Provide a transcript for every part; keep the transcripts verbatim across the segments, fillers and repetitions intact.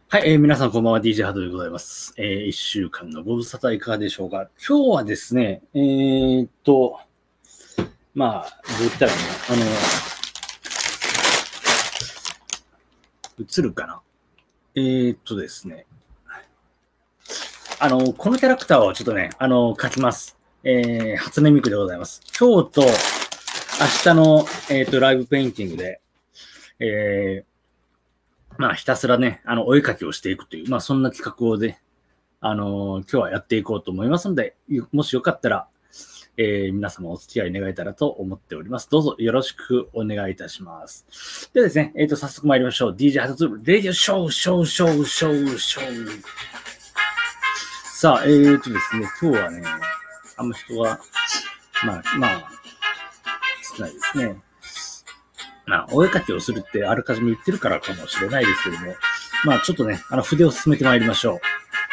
はい、えー皆さんこんばんは、ディージェー ハトでございます。えー、一週間のご無沙汰いかがでしょうか。今日はですね、えーっと、まあ、どう言ったらいいのあの、映るかなえーっとですね、あの、このキャラクターをちょっとね、あの、描きます。えー、初音ミクでございます。今日と明日の、えーっと、ライブペインティングで、えー、まあ、ひたすらね、あの、お絵描きをしていくという、まあ、そんな企画をね、あのー今日はやっていこうと思いますので、もしよかったら、えー皆様お付き合い願えたらと思っております。どうぞよろしくお願いいたします。ではですね、えっ、と、早速参りましょう。ディージェー ハトツール、レディオショー、ショー、ショー、ショー、ショー。さあ、えっ、とですね、今日はね、あんま人が、まあ、まあ、少ないですね。まあ、お絵描きをするってあらかじめ言ってるからかもしれないですけども、まあ、ちょっとね、あの、筆を進めて参りましょう。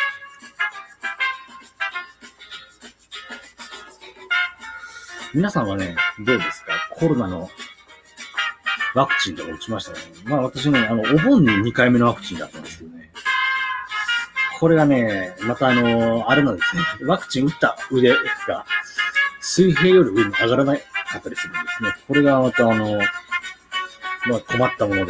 皆さんはね、どうですか？コロナのワクチンとか打ちましたね。まあ私ね、あの、お盆ににかいめのワクチンだったんですよね。これがね、またあの、あれなんですね。ワクチン打った腕が水平より上に上がらなかったりするんですね。これがまたあの、まあ困ったもので、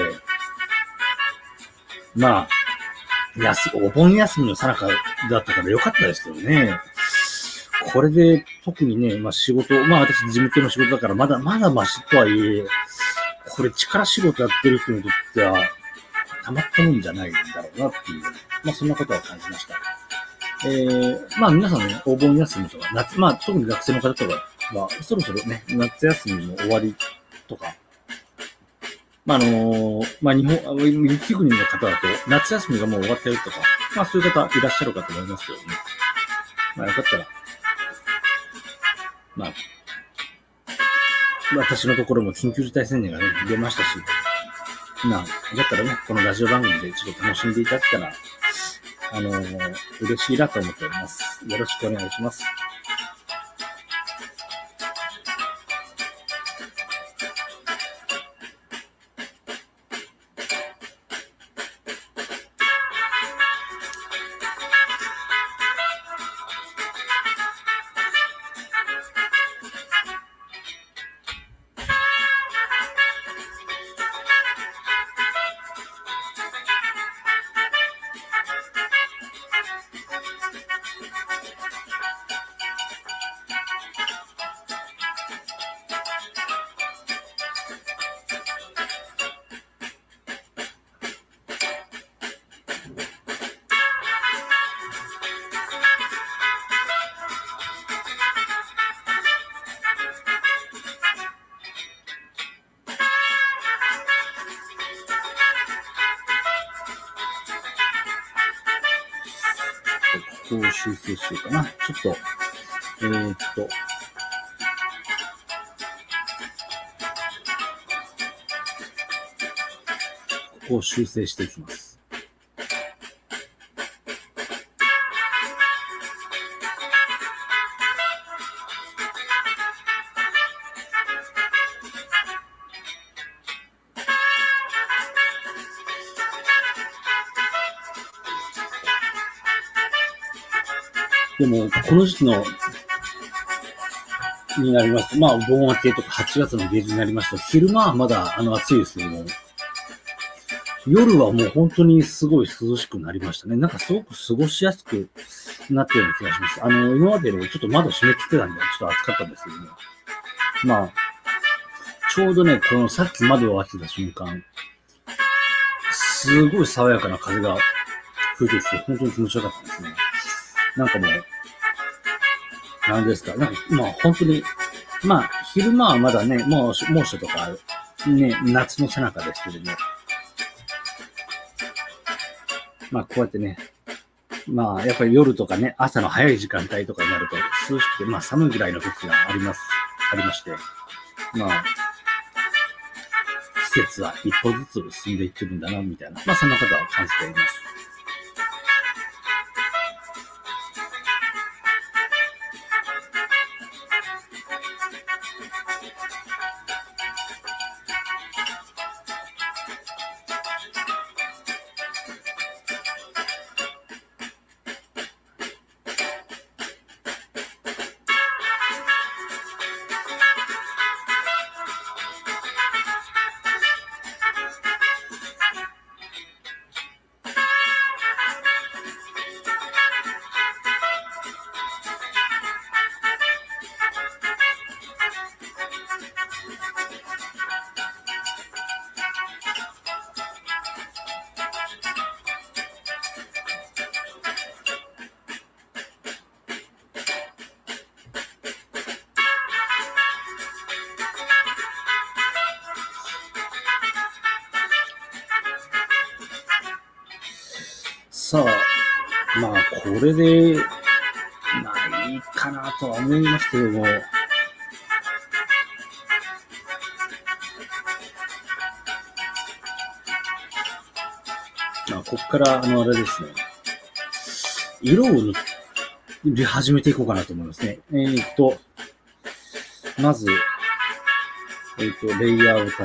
まあ、休お盆休みの最中だったから良かったですよね。これで特にね、まあ仕事、まあ私事務系の仕事だからまだまだマシとはいえ、これ力仕事やってる人にとっては、たまったもんじゃないんだろうなっていう、まあそんなことは感じました。えー、まあ皆さんね、お盆休みとか、夏、まあ特に学生の方とかは、そろそろね、夏休みの終わりとか、まああのー、まあ日本、雪国の方だと、夏休みがもう終わったよとか、まあそういう方いらっしゃるかと思いますけどね。まあよかったら、まあ、私のところも緊急事態宣言がね、出ましたし、まあ、だったらね、このラジオ番組でちょっと楽しんでいただけたら、あのー、嬉しいなと思っております。よろしくお願いします。ここを修正しようかな。ちょっと、えー、っと、ここを修正していきます。でも、この時期の、になりますと、まあ、盆明けとかはちがつの下旬になりますと、昼間はまだあの暑いですけども、夜はもう本当にすごい涼しくなりましたね。なんかすごく過ごしやすくなったような気がします。あの、今までよりちょっと窓閉め切ってたんで、ちょっと暑かったんですけども。まあ、ちょうどね、このさっき窓を開けた瞬間、すごい爽やかな風が吹いてきて、本当に気持ちよかったですね。なんかもう、なんですか、なんか、まあ本当に、まあ、昼間はまだね、もう猛暑とか、ね、夏の背中ですけども、まあこうやってね、まあやっぱり夜とかね、朝の早い時間帯とかになると涼しくて、まあ寒いぐらいの時があります、ありまして、まあ、季節は一歩ずつ進んでいってるんだな、みたいな、まあそんなことは感じております。 さあ、まあ、これで、まあ、いいかなとは思いますけども、まあ、ここから、あの、あれですね、色を塗り始めていこうかなと思いますね。えーっと、まず、えーっと、レイヤーを足して、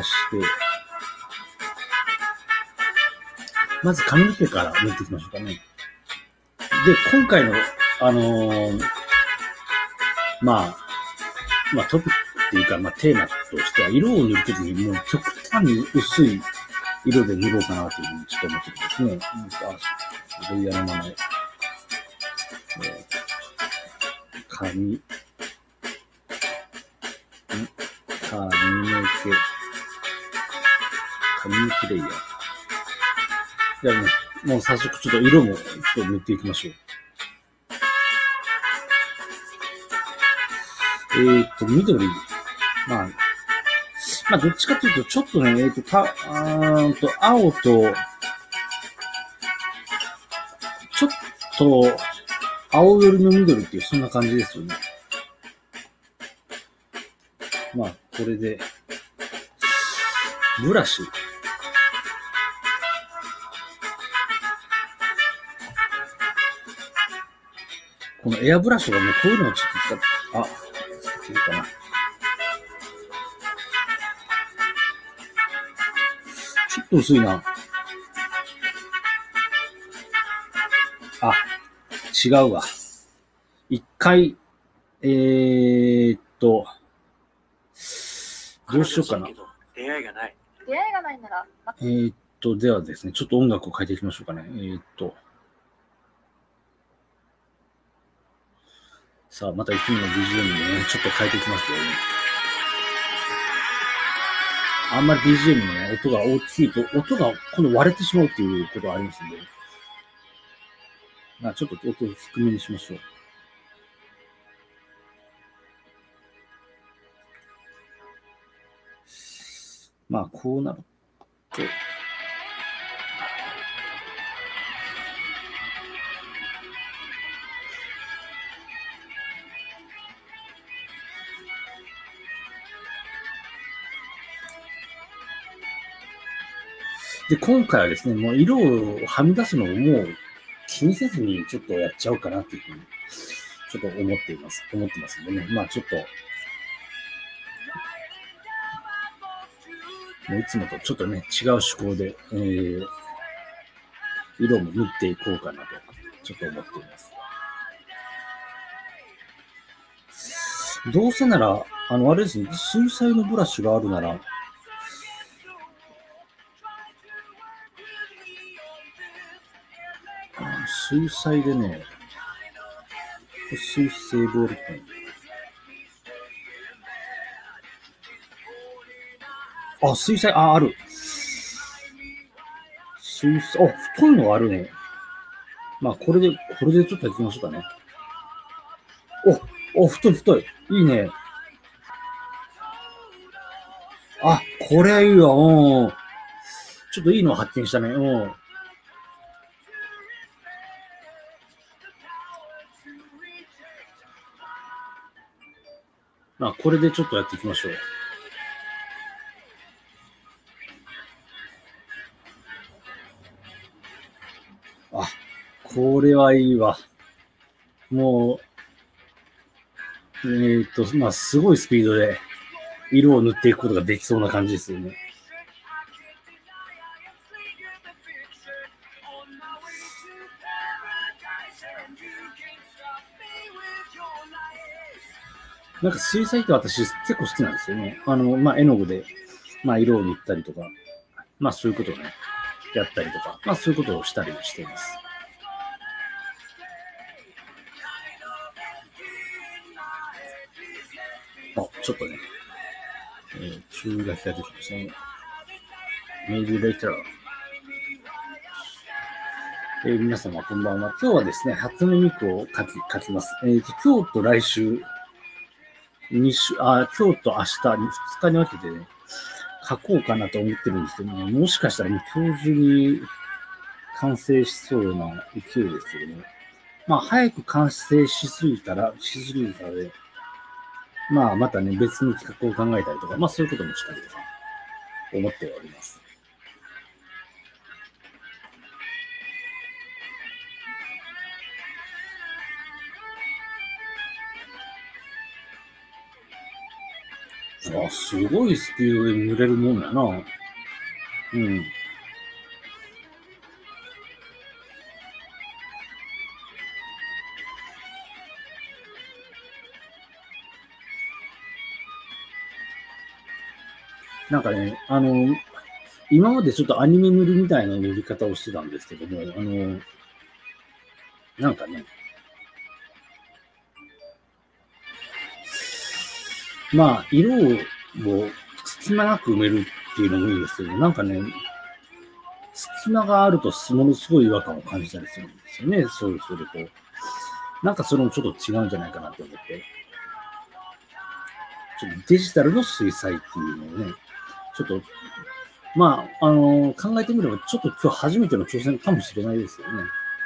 まず髪の毛から塗っていきましょうかね。で、今回の、あのー、まあ、まあ、トピックっていうか、まあ、テーマとしては、色を塗るときにもう極端に薄い色で塗ろうかなというふうにちょっと思ってるんですね。あ、レイヤーの名前。えー、髪、ん髪の毛、髪の毛レイヤー。じゃあね、もう早速ちょっと色もちょっと塗っていきましょう。えーっと、緑。まあ、まあ、どっちかというと、ちょっとね、えーっと、た、あーと、青と、ちょっと、青寄りの緑っていう、そんな感じですよね。まあ、これで、ブラシ。このエアブラシがもうこういうのをちょっと使って、あ、使っていいかな。ちょっと薄いな。あ、違うわ。一回、えーっと、どうしようかな。 出会いがない。 出会いがないなら、 えーっと、ではですね、ちょっと音楽を変えていきましょうかね。えーっと、さあ、またいつもの ビージーエム でね、ちょっと変えていきますけどね。あんまり ビージーエム のね、音が大きいと、音が今度割れてしまうっていうことがありますので、まあ、ちょっと音を低めにしましょう。まあ、こうなると、で、今回はですね、もう色をはみ出すのをもう気にせずにちょっとやっちゃおうかなっていうふうに、ちょっと思っています。思ってますんでね。まあちょっと、もういつもとちょっとね、違う趣向で、えー、色も塗っていこうかなと、ちょっと思っています。どうせなら、あの、あれですね、水彩のブラシがあるなら、水彩でね、水性ボールペン。あ、水彩、あ、ある。水彩、あ、太いのがあるね。まあ、これで、これでちょっとやってみましょうかね。お、お、太い太い。いいね。あ、これはいいわ。うん。ちょっといいのを発見したね。うん。まあ、これでちょっとやっていきましょう。あ、これはいいわ。もう、えーっと、まあ、すごいスピードで色を塗っていくことができそうな感じですよね。なんか水彩って私結構好きなんですよね。あの、まあ、絵の具で、まあ、色を塗ったりとか、まあ、そういうことをね、やったりとか、まあ、そういうことをしたりしています。あ、ちょっとね、えー、注意書きが出てきましたね。Maybe later. えー、皆様こんばんは。今日はですね、初音ミクを書き、書きます。えーと、今日と来週、二週、あ、今日と明日、二日に分けてね、書こうかなと思ってるんですけどね、もしかしたらもう今日中に完成しそうな勢いですけども、まあ、早く完成しすぎたら、しすぎたらで、まあ、またね、別の企画を考えたりとか、まあ、そういうこともしたりとか、思っております。あ、すごいスピードで濡れるもんやな。うん。なんかね、あの、今までちょっとアニメ塗りみたいな塗り方をしてたんですけども、あの、なんかね、まあ、色を隙間なく埋めるっていうのもいいんですけど、なんかね、隙間があるとものすごい違和感を感じたりするんですよね、そうすると。なんかそれもちょっと違うんじゃないかなと思って。ちょっとデジタルの水彩っていうのをね、ちょっと、まあ、あのー、考えてみれば、ちょっと今日初めての挑戦かもしれないですよね。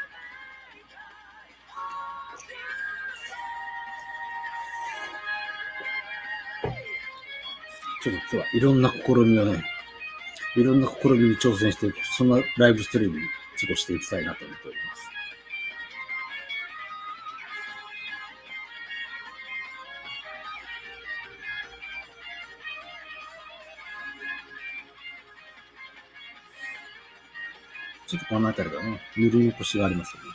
ちょっと今日はいろんな試みをね、いろんな試みに挑戦していく、そんなライブストリームに過ごしていきたいなと思っております。ちょっとこの辺りがね、塗り残しがありますよね。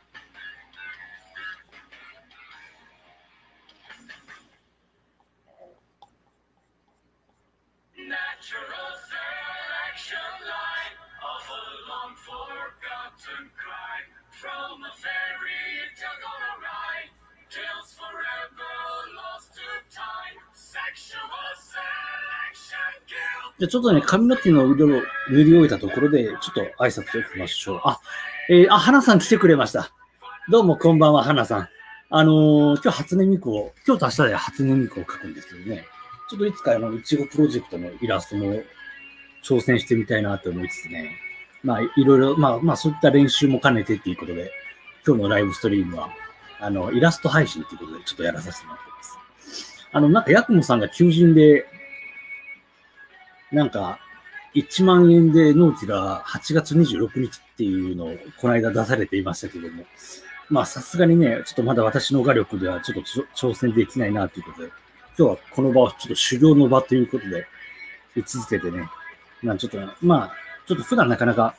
じゃあちょっとね、髪の毛の色を塗り終えたところで、ちょっと挨拶をしましょう。あ、えー、あ、花さん来てくれました。どうもこんばんは、花さん。あのー、今日初音ミクを、今日と明日で初音ミクを描くんですけどね、ちょっといつかあの、いちごプロジェクトのイラストも挑戦してみたいなと思いつつね、まあ、いろいろ、まあ、まあ、そういった練習も兼ねてっていうことで、今日のライブストリームは、あの、イラスト配信ということで、ちょっとやらさせてもらってます。あの、なんか、ヤクモさんが求人で、なんか、いちまんえんで納期がはちがつにじゅうろくにちっていうのをこの間出されていましたけども、まあさすがにね、ちょっとまだ私の画力ではちょっと挑戦できないなということで、今日はこの場をちょっと修行の場ということで、位置づけてね、まあちょっと、まあ、ちょっと普段なかなか、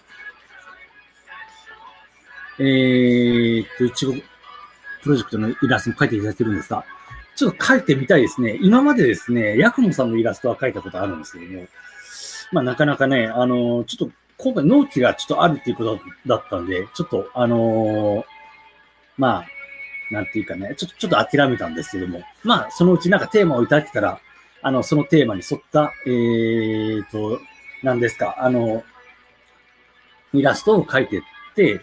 えーっと、いちごプロジェクトのイラストも描いていただいてるんですが、ちょっと描いてみたいですね。今までですね、ヤクモさんのイラストは描いたことあるんですけども、まあなかなかね、あのー、ちょっと今回納期がちょっとあるっていうことだったんで、ちょっとあのー、まあ、なんていうかね、ちょっと、ちょっと諦めたんですけども、まあそのうちなんかテーマをいただけたら、あの、そのテーマに沿った、えーと、何ですか、あの、イラストを描いてって、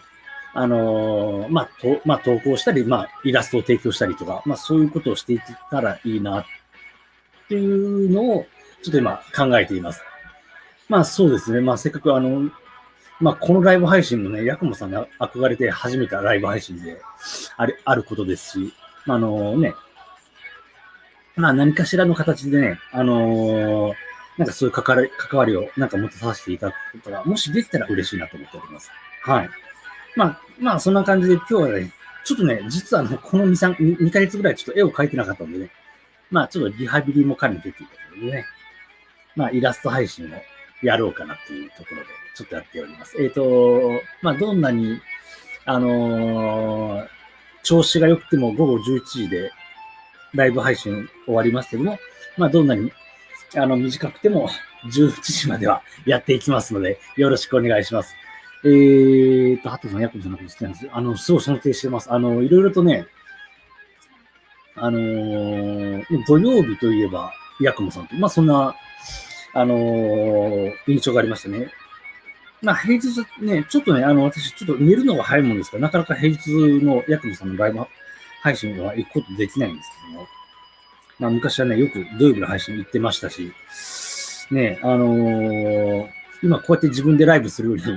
あのー、まあ、と、まあ、投稿したり、まあ、イラストを提供したりとか、まあ、そういうことをしていけたらいいな、っていうのを、ちょっと今考えています。まあ、そうですね。まあ、せっかくあの、まあ、このライブ配信もね、ヤクモさんが憧れて始めたライブ配信であれ、あることですし、まあ、あのね、まあ、何かしらの形でね、あのー、なんかそういう関わり、関わりをなんか持たさせていただくことが、もしできたら嬉しいなと思っております。はい。まあ、まあ、そんな感じで今日はね、ちょっとね、実はあの、このに、さん、にかげつぐらいちょっと絵を描いてなかったんでね、まあ、ちょっとリハビリも兼ねてということでね、まあ、イラスト配信をやろうかなっていうところで、ちょっとやっております。えっと、まあ、どんなに、あのー、調子が良くても午後じゅういちじでライブ配信終わりますけども、まあ、どんなに、あの、短くてもじゅういちじまではやっていきますので、よろしくお願いします。えーと、ハトさん、ヤクモさんのこと好きなんですよ。あの、すごい尊敬してます。あの、いろいろとね、あのー、土曜日といえば、ヤクモさんと、まあ、そんな、あのー、印象がありましたね。まあ、平日ね、ちょっとね、あの、私、ちょっと寝るのが早いもんですから、なかなか平日のヤクモさんのライブ配信は行くことできないんですけども、まあ、昔はね、よく土曜日の配信行ってましたし、ね、あのー、今こうやって自分でライブするより、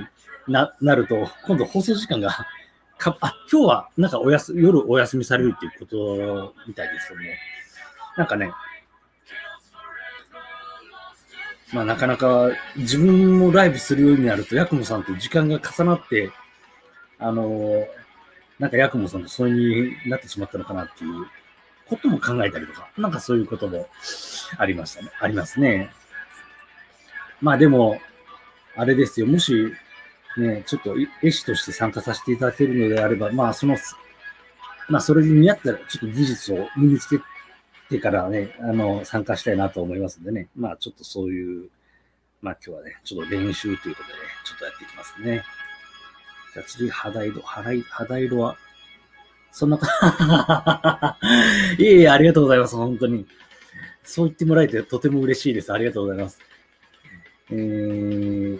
な、なると、今度放送時間が、かあ、今日はなんかおやす、夜お休みされるっていうことみたいですよね。なんかね、まあなかなか自分もライブするようになると、ヤクモさんと時間が重なって、あの、なんかヤクモさんと疎遠になってしまったのかなっていうことも考えたりとか、なんかそういうこともありましたね。ありますね。まあでも、あれですよ、もし、ね、ちょっと絵師として参加させていただけるのであれば、まあその、まあそれに見合ったらちょっと技術を身につけてからね、あの、参加したいなと思いますんでね。まあちょっとそういう、まあ今日はね、ちょっと練習ということでね、ちょっとやっていきますね。じゃあ次、肌色、肌色、肌色は、そんなか、いえいえ、ありがとうございます、本当に。そう言ってもらえてとても嬉しいです。ありがとうございます。えー、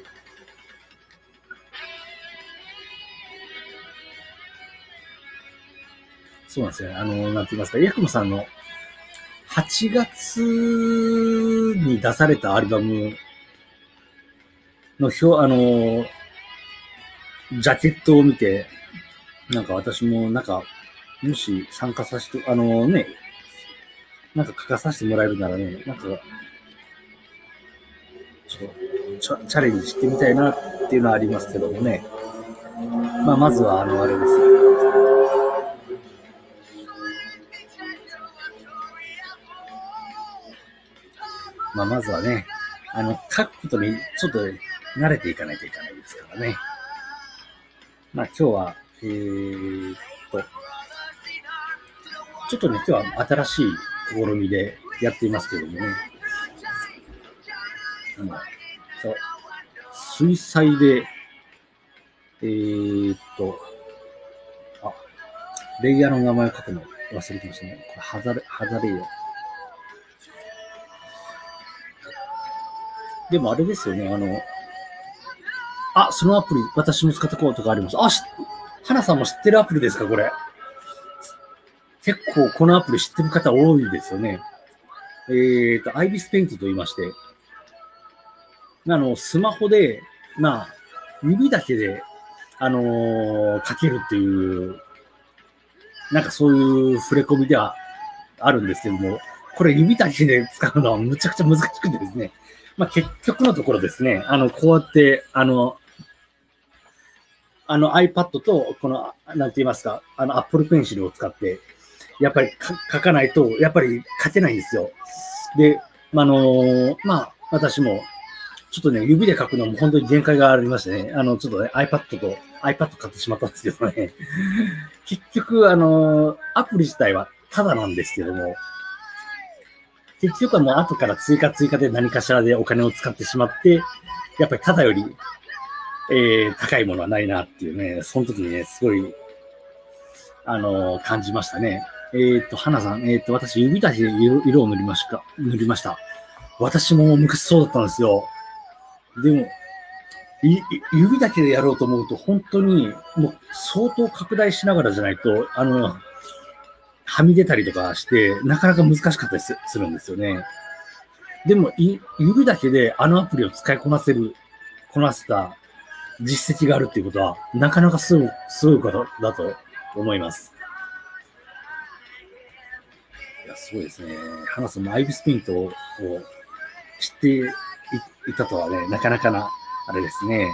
そうなんですよ。あの、なんて言いますか、ヤクモさんのはちがつに出されたアルバムの表、あの、ジャケットを見て、なんか私も、なんか、もし参加させて、あのね、なんか書かさせてもらえるならね、なんか、ちょっとチャレンジしてみたいなっていうのはありますけどもね。まあ、まずは、あの、あれです。まあ、まずはね、あの、書くことにちょっと慣れていかないといけないですからね。まあ、今日は、えーっと、ちょっとね、今日は新しい試みでやっていますけどもね。あの、そう、水彩で、えーっと、あ、レイヤーの名前を書くの忘れてましたね。これ、肌レ、肌レイヤー。でもあれですよね、あの、あ、そのアプリ、私も使ったことがあります。あ、し、花さんも知ってるアプリですか、これ。結構このアプリ知ってる方多いですよね。えっと、アイビスペイントと言いまして、あの、スマホで、まあ、指だけで、あのー、書けるっていう、なんかそういう触れ込みではあるんですけども、これ指だけで使うのはむちゃくちゃ難しくてですね、まあ結局のところですね、あの、こうやって、あの、あの iPad と、この、なんて言いますか、あの Apple Pencil を使って、やっぱり書かないと、やっぱり書けないんですよ。で、あのー、まあ、私も、ちょっとね、指で書くのも本当に限界がありましてね、あの、ちょっとね、iPad と、iPad 買ってしまったんですけどね、結局、あのー、アプリ自体はタダなんですけども、結局はもう後から追加追加で何かしらでお金を使ってしまって、やっぱりタダより、えー、高いものはないなっていうね、その時にね、すごい、あのー、感じましたね。えっ、ー、と、花さん、えっ、ー、と、私、指だけで色色を塗りました。塗りました。私も昔そうだったんですよ。でも、指だけでやろうと思うと、本当に、もう相当拡大しながらじゃないと、あの、はみ出たりとかして、なかなか難しかったりするんですよね。でも、指だけであのアプリを使いこなせる、こなせた実績があるっていうことは、なかなかすごい、すごいことだと思います。いや、すごいですね。花さんもアイビスペイントを知っていたとはね、なかなかな、あれですね。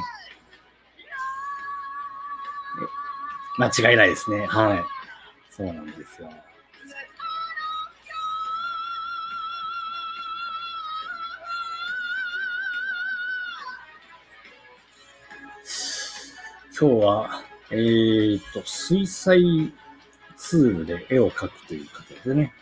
間違いないですね。はい。そうなんですよ。今日は、えー、っと、水彩ツールで絵を描くという形でね。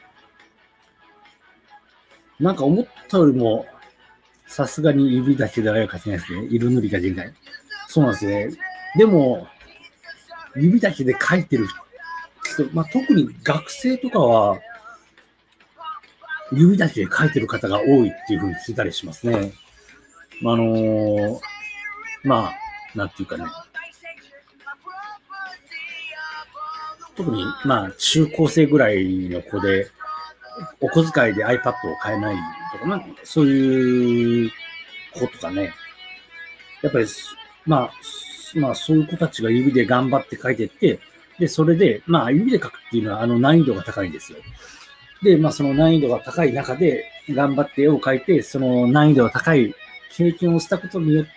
なんか思ったよりも、さすがに指だけで絵を描けないですね。色塗りが限界。そうなんですね。でも、指だけで描いてる人、まあ、特に学生とかは、指だけで描いてる方が多いっていうふうに聞いたりしますね。あのー、まあ、なんていうかね。特に、まあ、中高生ぐらいの子で、お小遣いで iPad を買えないとか、まあ、そういう子とかね。やっぱり、まあ、 まあ、そういう子たちが指で頑張って描いていって、で、それで、まあ、指で描くっていうのは、あの、難易度が高いんですよ。で、まあ、その難易度が高い中で、頑張って絵を描いて、その難易度が高い経験をしたことによって、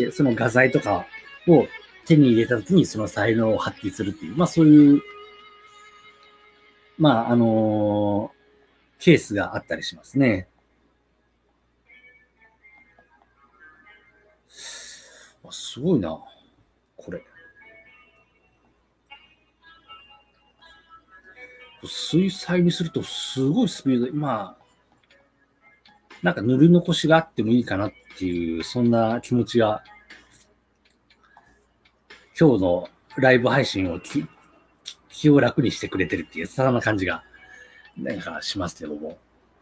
その画材とかを手に入れたときに、その才能を発揮するっていう、まあ、そういう、まあ、あのー、ケースがあったりしますね。すごいな、これ。水彩にするとすごいスピードで、まあ、なんか塗り残しがあってもいいかなっていう、そんな気持ちが、今日のライブ配信を気気を楽にしてくれてるっていう、そんな感じが、なんかしますけども。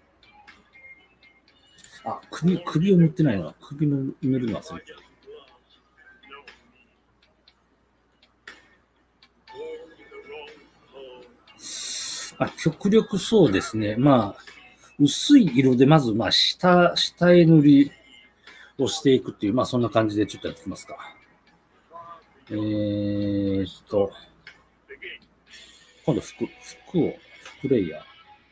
あ、首、首を塗ってないのは、首の塗るの忘れてる。あ、極力そうですね。まあ、薄い色でまず、まあ、下、下絵塗りをしていくっていう、まあ、そんな感じでちょっとやっていきますか。えーっと、今度服、服を、服レイヤー。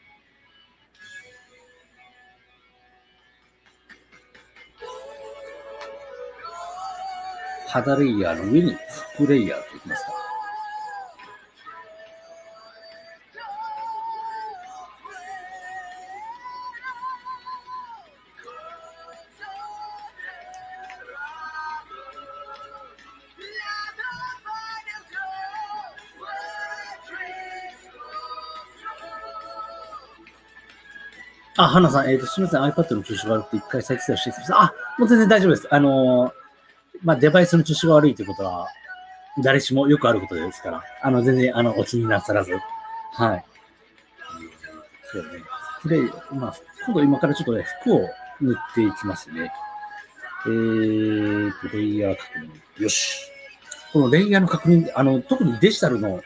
肌レイヤーの上に服レイヤーといきますか。あ、花さん、えっ、ー、と、すみません、iPad の調子が悪くて一回再生をしてきました。あ、もう全然大丈夫です。あのー、まあ、デバイスの調子が悪いということは、誰しもよくあることですから、あの、全然、あの、お気になさらず。はい。そうね。服で、まあ、今度今からちょっとね、服を塗っていきますね。えーと、レイヤー確認。よし。このレイヤーの確認、あの、特にデジタルの、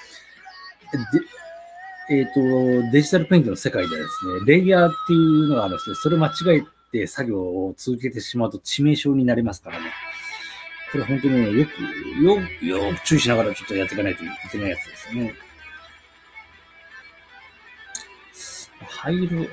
えっ、ー、と、デジタルペイントの世界ではですね、レイヤーっていうのがあるんですけど、それを間違えて作業を続けてしまうと致命傷になりますからね。これ本当にね、よく、よ、よく注意しながらちょっとやっていかないといけないやつですね。灰色。えっ、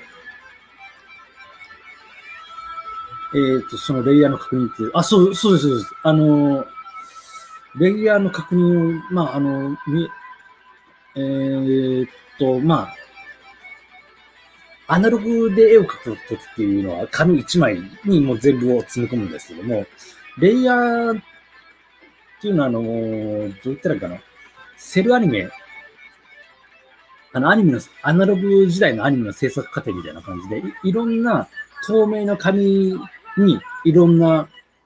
ー、と、そのレイヤーの確認って、あ、そう、そうです、そうです。あの、レイヤーの確認を、まあ、あの、えー、っと、まあ、アナログで絵を描くときっていうのは紙いちまいにもう全部を詰め込むんですけども、レイヤーっていうのは、あの、どう言ったらいいかな。セルアニメ、あの、アニメの、アナログ時代のアニメの制作過程みたいな感じで、い, いろんな透明の紙にいろんな、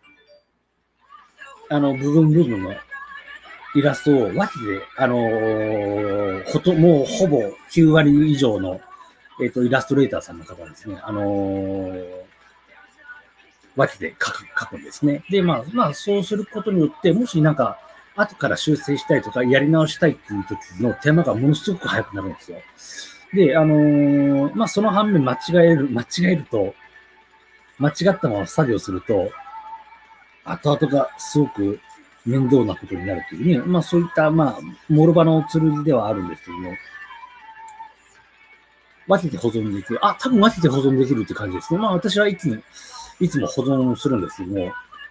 あの、部分部分のイラストを分けて、あのー、ほと、もうほぼきゅうわり以上の、えっ、ー、と、イラストレーターさんの方ですね、あのー、分けて書く、書くんですね。で、まあ、まあ、そうすることによって、もしなんか、後から修正したいとか、やり直したいっていう時の手間がものすごく早くなるんですよ。で、あのー、まあ、その反面間違える、間違えると、間違ったまま作業すると、後々がすごく面倒なことになるというね、まあそういった、まあ、諸刃の剣ではあるんですけども、分けて保存できる。あ、多分分けて保存できるって感じですね。まあ私はいつも、いつも保存するんですけども、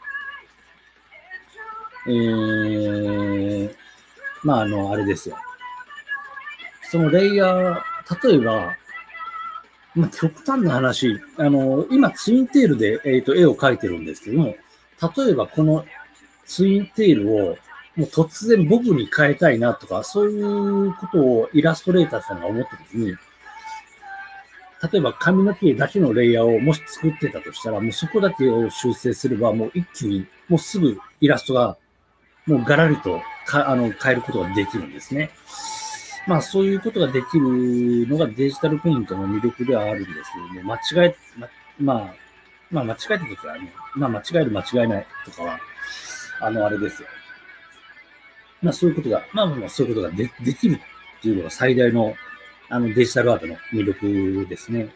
えー、まああの、あれですよ。そのレイヤー、例えば、まあ極端な話、あの、今ツインテールで、えーと、絵を描いてるんですけども、例えばこのツインテールをもう突然ボブに変えたいなとか、そういうことをイラストレーターさんが思ったときに、例えば髪の毛だけのレイヤーをもし作ってたとしたら、もうそこだけを修正すれば、もう一気に、もうすぐイラストがもうガラリとかあの変えることができるんですね。まあそういうことができるのがデジタルペイントの魅力ではあるんですけども、間違え、ま、まあ、まあ間違えたときはね、まあ間違える間違えないとかは、あのあれですよ。まあそういうことが、まあまあそういうことが で, できるっていうのが最大のあのデジタルアートの魅力ですね。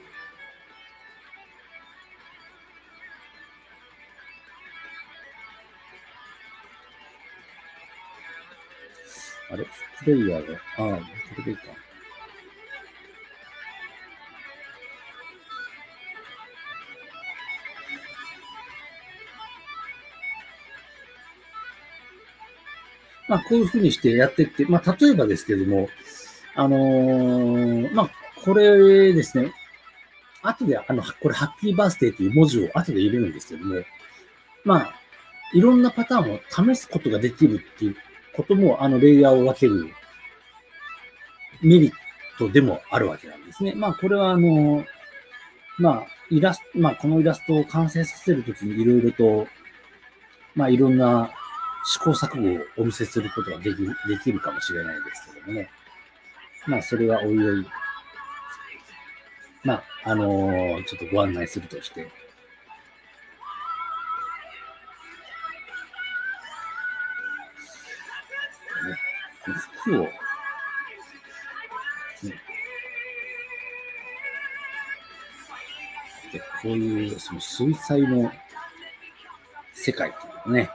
あれプレイヤーが、ああ、これでいいか。まあ、こういうふうにしてやっていって、まあ、例えばですけれども、あのー、まあ、これですね、後で、あの、これ、ハッピーバースデーという文字を後で入れるんですけども、まあ、いろんなパターンを試すことができるっていうことも、あの、レイヤーを分けるメリットでもあるわけなんですね。まあ、これは、あの、まあ、イラスト、まあ、このイラストを完成させるときにいろいろと、まあ、いろんな試行錯誤をお見せすることができる、できるかもしれないですけどもね。まあ、それはおいおい、まあ、あのー、ちょっとご案内するとして、ね、服を、ね、でこういうその水彩の世界っていうのね、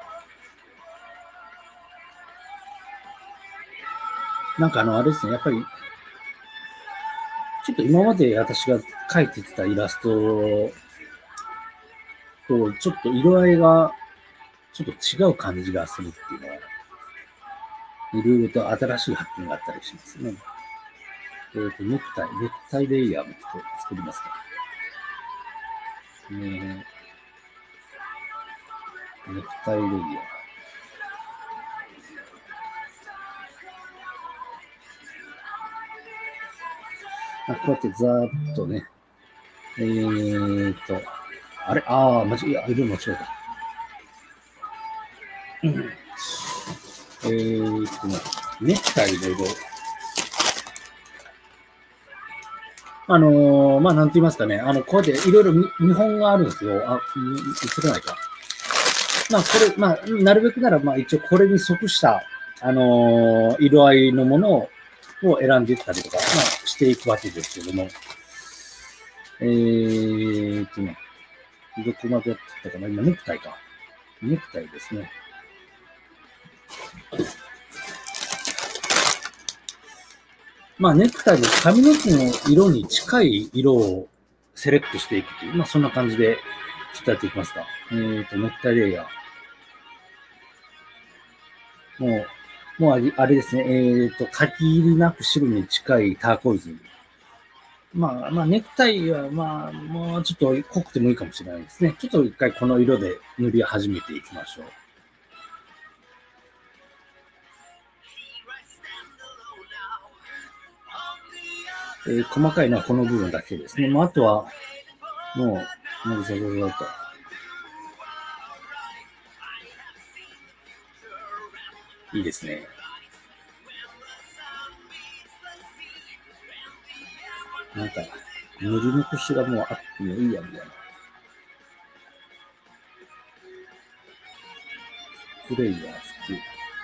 なんかあの、あれですね、やっぱり、ちょっと今まで私が描いてきたイラストと、ちょっと色合いがちょっと違う感じがするっていうのは、いろいろと新しい発見があったりしますね。えっ、ー、と、ネクタイ、ネクタイレイヤーも作りますか。ね、ネクタイレイヤー。あ、こうやってざーっとね、えーと、あれああ、間違え、いや、色間違えた。うん、えーとね、ネクタイの色。あのー、まあ、なんて言いますかね。あの、こうやっていろいろ見本があるんですよ。あ、映らないか。まあ、これ、まあ、なるべくなら、まあ、一応これに即した、あのー、色合いのものを選んでいったりとか、まあ、していくわけですけども。えーとね、どこまでやってたかな。今、ネクタイか。ネクタイですね。まあ、ネクタイの髪の毛の色に近い色をセレクトしていくという、まあ、そんな感じで、ちょっとやっていきますか。えーと、ネクタイレイヤー。もう、もうあれですね、えーと、限りなく白に近いターコイズ。まあ、まあ、ネクタイは、まあ、もうちょっと濃くてもいいかもしれないですね。ちょっと一回この色で塗り始めていきましょう。えー、細かいのはこの部分だけですね。まあ、あとは、もう、もうザザザと。いいですね。なんか、塗り残しがもうあってもいいや、みたいな。プレイヤー好き。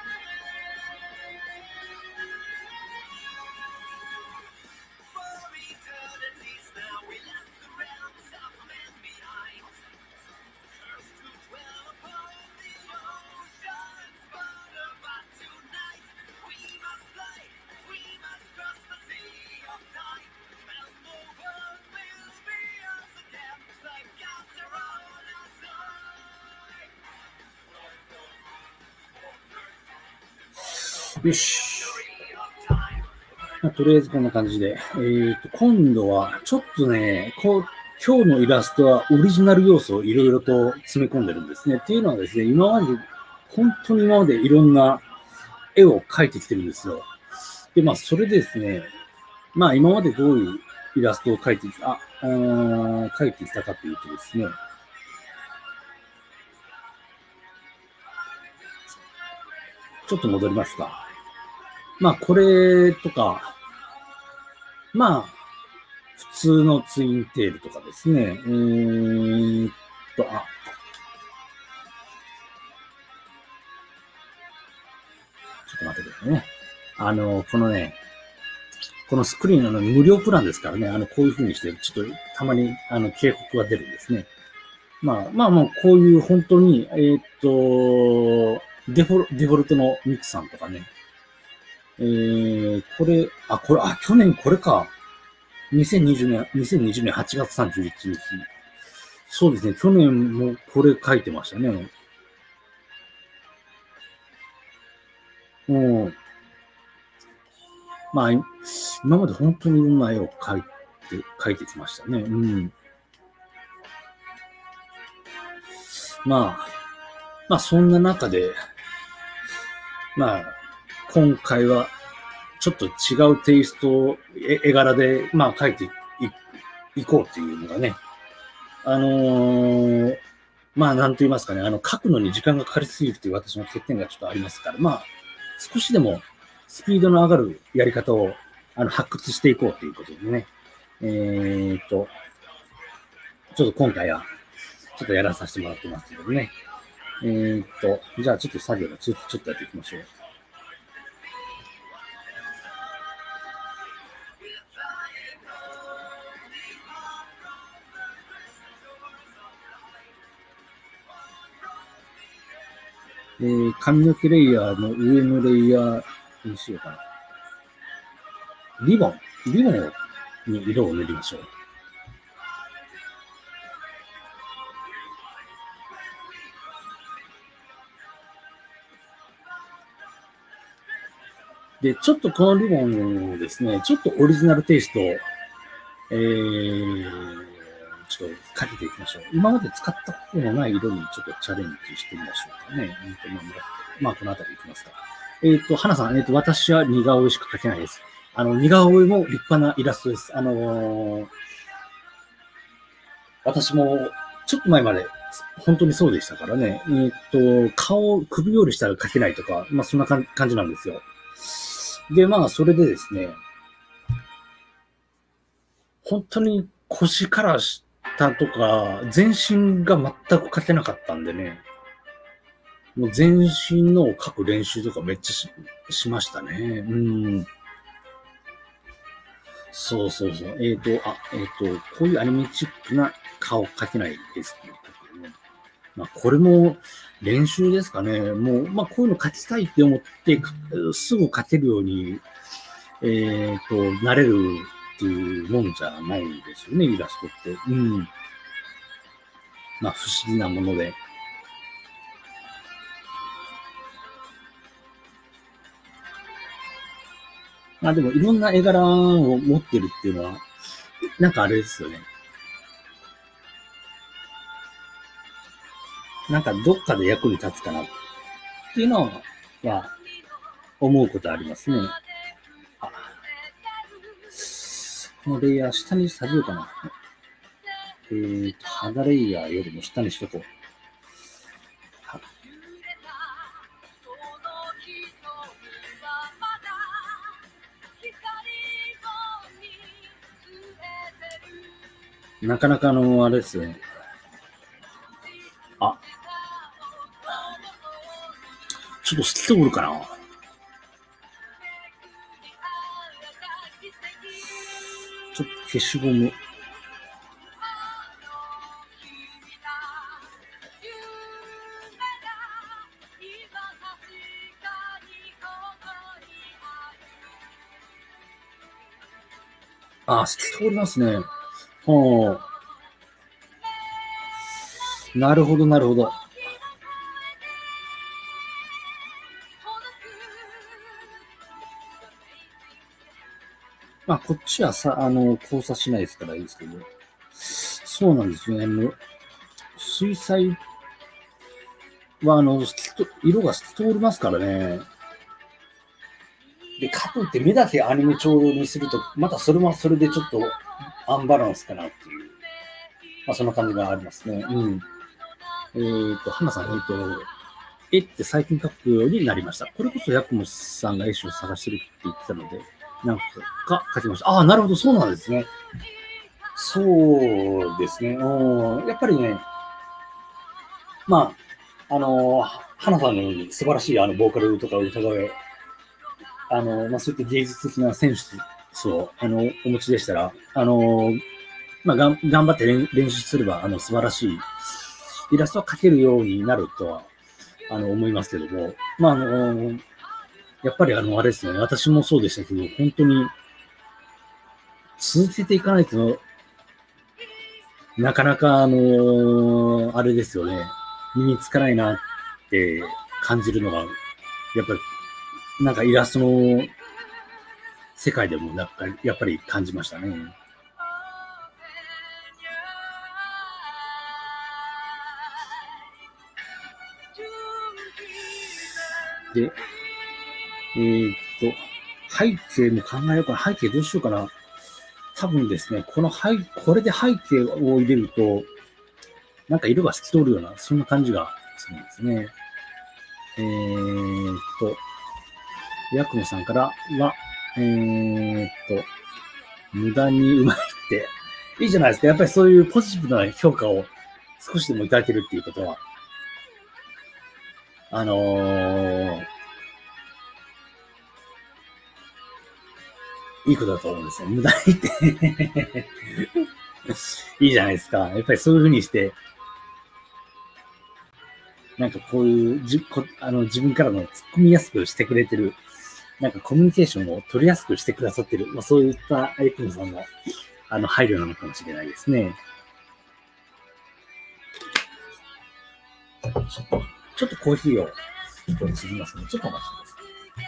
よし。まあ、とりあえずこんな感じで。えーと、今度は、ちょっとね、こう、今日のイラストはオリジナル要素をいろいろと詰め込んでるんですね。っていうのはですね、今まで、本当に今までいろんな絵を描いてきてるんですよ。で、まあ、それでですね、まあ、今までどういうイラストを描いてきた、あ、あ描いてきたかというとですね、ちょっと戻りますか。まあ、これとか、まあ、普通のツインテールとかですね。えーっと、あ、ちょっと待ってくださいね。あの、このね、このスクリーンの無料プランですからね、あの、こういう風にして、ちょっとたまにあの警告が出るんですね。まあ、まあ、もうこういう本当に、えーっと、デフォル、デフォルトのミクさんとかね、 えー、これ、あ、これ、あ、去年これか。にせんにじゅうねん、にせんにじゅうねんはちがつさんじゅういちにち。そうですね、去年もこれ書いてましたね。うん。まあ、今まで本当にいろんな絵を描いて、描いてきましたね。うん。まあ、まあ、そんな中で、まあ、今回は、ちょっと違うテイスト、絵柄で、まあ、描いていこうっていうのがね、あのー、まあ、なんと言いますかね、あの、書くのに時間がかかりすぎるという私の欠点がちょっとありますから、まあ、少しでもスピードの上がるやり方をあの発掘していこうということでね、えーっと、ちょっと今回は、ちょっとやらさせてもらってますけどね。えーっと、じゃあちょっと作業の続きちょっとやっていきましょう。えー、髪の毛レイヤーの上のレイヤーにしようかな。リボン、リボンに色を塗りましょう。で、ちょっとこのリボンをですね、ちょっとオリジナルテイストを、えー、ちょっとかけていきましょう。今まで使ったことのない色にちょっとチャレンジしてみましょうかね。えーとまあ、まあ、このあたりいきますか。えっ、ー、と、花さん、えっ、ー、と、私は似顔絵しか描けないです。あの、似顔絵も立派なイラストです。あのー、私もちょっと前まで本当にそうでしたからね。えっ、ー、と、顔、首よりしたら描けないとか、まあ、そんな感じなんですよ。で、まあ、それでですね、本当に腰から下とか、全身が全く描けなかったんでね、もう全身のを描く練習とかめっちゃ し, しましたね。うん。そうそうそう。えっ、ー、と、あ、えっ、ー、と、こういうアニメチックな顔描けないですけどね。まあ、これも練習ですかね。もう、まあ、こういうの描きたいって思って、すぐ描けるように、えっ、ー、と、なれるっていうもんじゃないんですよね、イラストって。うん。まあ、不思議なもので。まあ、でも、いろんな絵柄を持ってるっていうのは、なんかあれですよね。なんかどっかで役に立つかなっていうのは、思うことありますね。あ、このレイヤー下に下げようかな。えーと、肌レイヤーよりも下にしとこう。なかなかあの、あれですね。あ、ちょっと透き通るかな。ちょっと消しゴム。あ、透き通りますね。ほう。なるほど、なるほど。まあ、こっちはさ、あの、交差しないですからいいですけど。そうなんですよね。あの、水彩は、あの、色が透き通りますからね。で、かといって目だけアニメ調にすると、またそれはそれでちょっとアンバランスかなっていう、まあ、そんな感じがありますね。うん。えっ、ー、と、花さん、えっ、ー、と、絵って最近描くようになりました。これこそヤクモさんが絵師を探してるって言ってたので、なんか描きました。ああ、なるほど、そうなんですね。そうですね。うん、やっぱりね、まあ、あの、花さんのように素晴らしいあのボーカルとか歌声、あの、まあ、そういった芸術的なセンスをあのお持ちでしたら、あの、まあ、がん頑張って練練習すればあの素晴らしいイラストを描けるようになるとはあの思いますけども、まああのやっぱりあの、あれですね、私もそうでしたけど、本当に続けていかないと、なかなかあの、あれですよね、身につかないなって感じるのが、やっぱり、なんかイラストの世界でもなんかやっぱり感じましたね。で、えー、っと、背景も考えようかな。背景どうしようかな。多分ですね、この背、これで背景を入れると、なんか色が透き通るような、そんな感じがするんですね。えー、っと、ヤクモさんからは、えー、っと、無駄にうまいって、いいじゃないですか。やっぱりそういうポジティブな評価を少しでもいただけるっていうことは、あのー、いいことだと思うんですよ。無駄にっていいじゃないですか。やっぱりそういうふうにして、なんかこういうじこあの自分からの突っ込みやすくしてくれてる、なんかコミュニケーションを取りやすくしてくださってる、まあ、そういったエクモさんのあの配慮なのかもしれないですね。ちょっとコーヒーを一つぎますね。ちょっとお待ちください。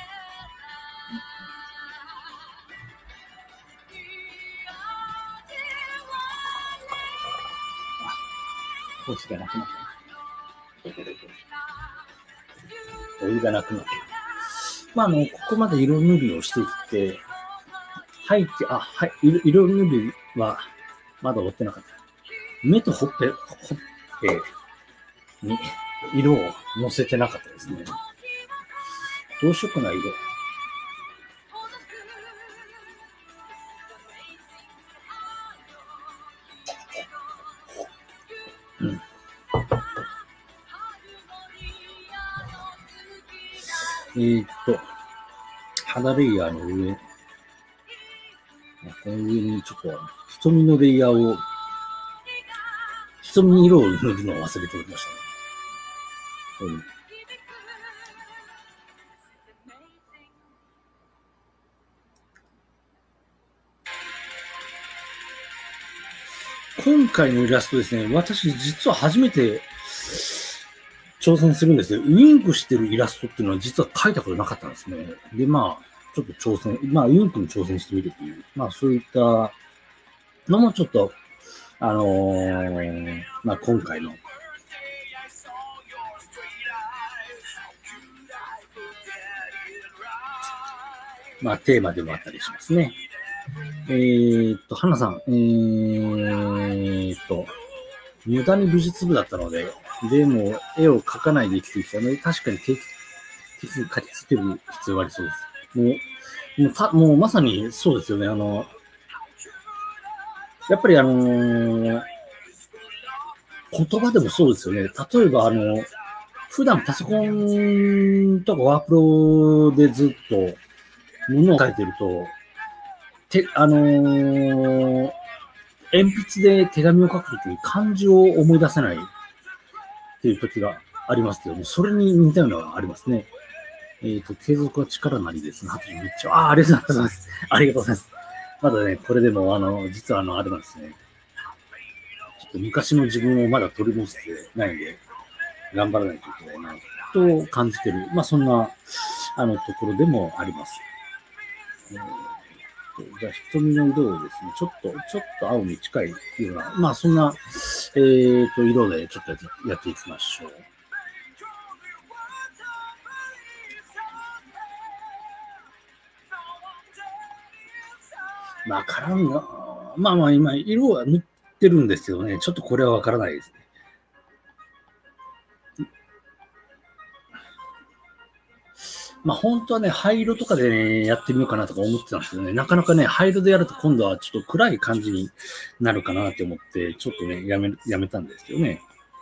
コーヒーがなくなった。お湯がなくなった。まあ、あの、ここまで色塗りをしていって、背景、あ、はい、色色塗りはまだ終わってなかった。目とほっぺ、ほっぺに色をのせてなかったですね。どうしようかな、色。うん。えー、っと、肌レイヤーの上、この上にちょっと瞳のレイヤーを、瞳に色を塗るのを忘れておりましたね。うん、今回のイラストですね、私実は初めて挑戦するんですよ。ウインクしてるイラストっていうのは実は描いたことなかったんですね。で、まあ、ちょっと挑戦、まあ、ウインクに挑戦してみるという、まあ、そういったのもちょっと、あのー、まあ、今回の、まあ、テーマでもあったりしますね。えー、っと、花さん、えー、っと、無駄に美術部だったので、でも、絵を描かないで生きてきたので、確かに定期的に描き続ける必要がありそうです。もう、もう、たもうまさにそうですよね。あの、やっぱりあのー、言葉でもそうですよね。例えば、あの、普段パソコンとかワープロでずっと物を書いてると、て、あのー、鉛筆で手紙を書くときに漢字を思い出せないっていう時がありますけども、それに似たようなのがありますね。えっ、ー、と、継続は力なりですね。めっちゃ、あ、ありがとうございます。ありがとうございます。まだね、これでも、あの、実はあの、あれなんですね。ちょっと昔の自分をまだ取り戻せてないんで、頑張らないといけないな、と感じてる。まあ、そんな、あの、ところでもあります。えー、じゃあ、瞳の色をですね、ちょっと、ちょっと青に近いような、まあ、そんな、えっ、ー、と、色でちょっとやっていきましょう。まあ、絡んだ、まあまあ、今、色は塗ってるんですよね。ちょっとこれはわからないですね。まあ本当はね、灰色とかでね、やってみようかなとか思ってたんですけどね、なかなかね、灰色でやると今度はちょっと暗い感じになるかなって思って、ちょっとね、やめ、やめたんですけどね。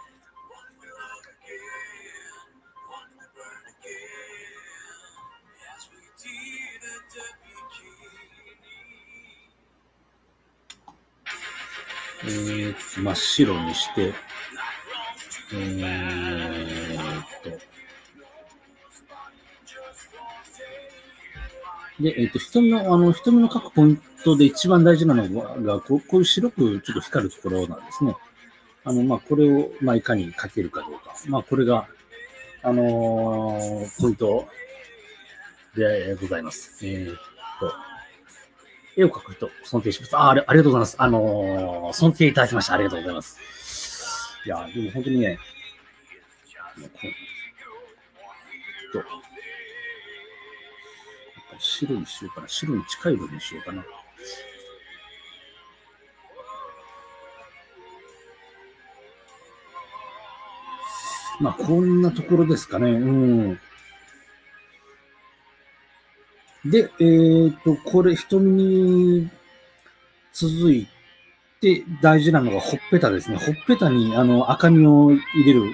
えー、真っ白にして、えーっと、 で、えっ、と、瞳の、あの、瞳の描くポイントで一番大事なのが、こうこういう白くちょっと光るところなんですね。あの、まあ、これを、まあ、いかに描けるかどうか。まあ、これが、あのー、ポイントでございます。えー、っと、絵を描く人、尊敬します。ああり、ありがとうございます。あのー、尊敬いただきました。ありがとうございます。いや、でも本当にね、と、やっぱり白にしようかな。白に近い色にしようかな。まあ、こんなところですかね。うん。で、えー、っと、これ、瞳に続いて大事なのがほっぺたですね。ほっぺたにあの赤みを入れる。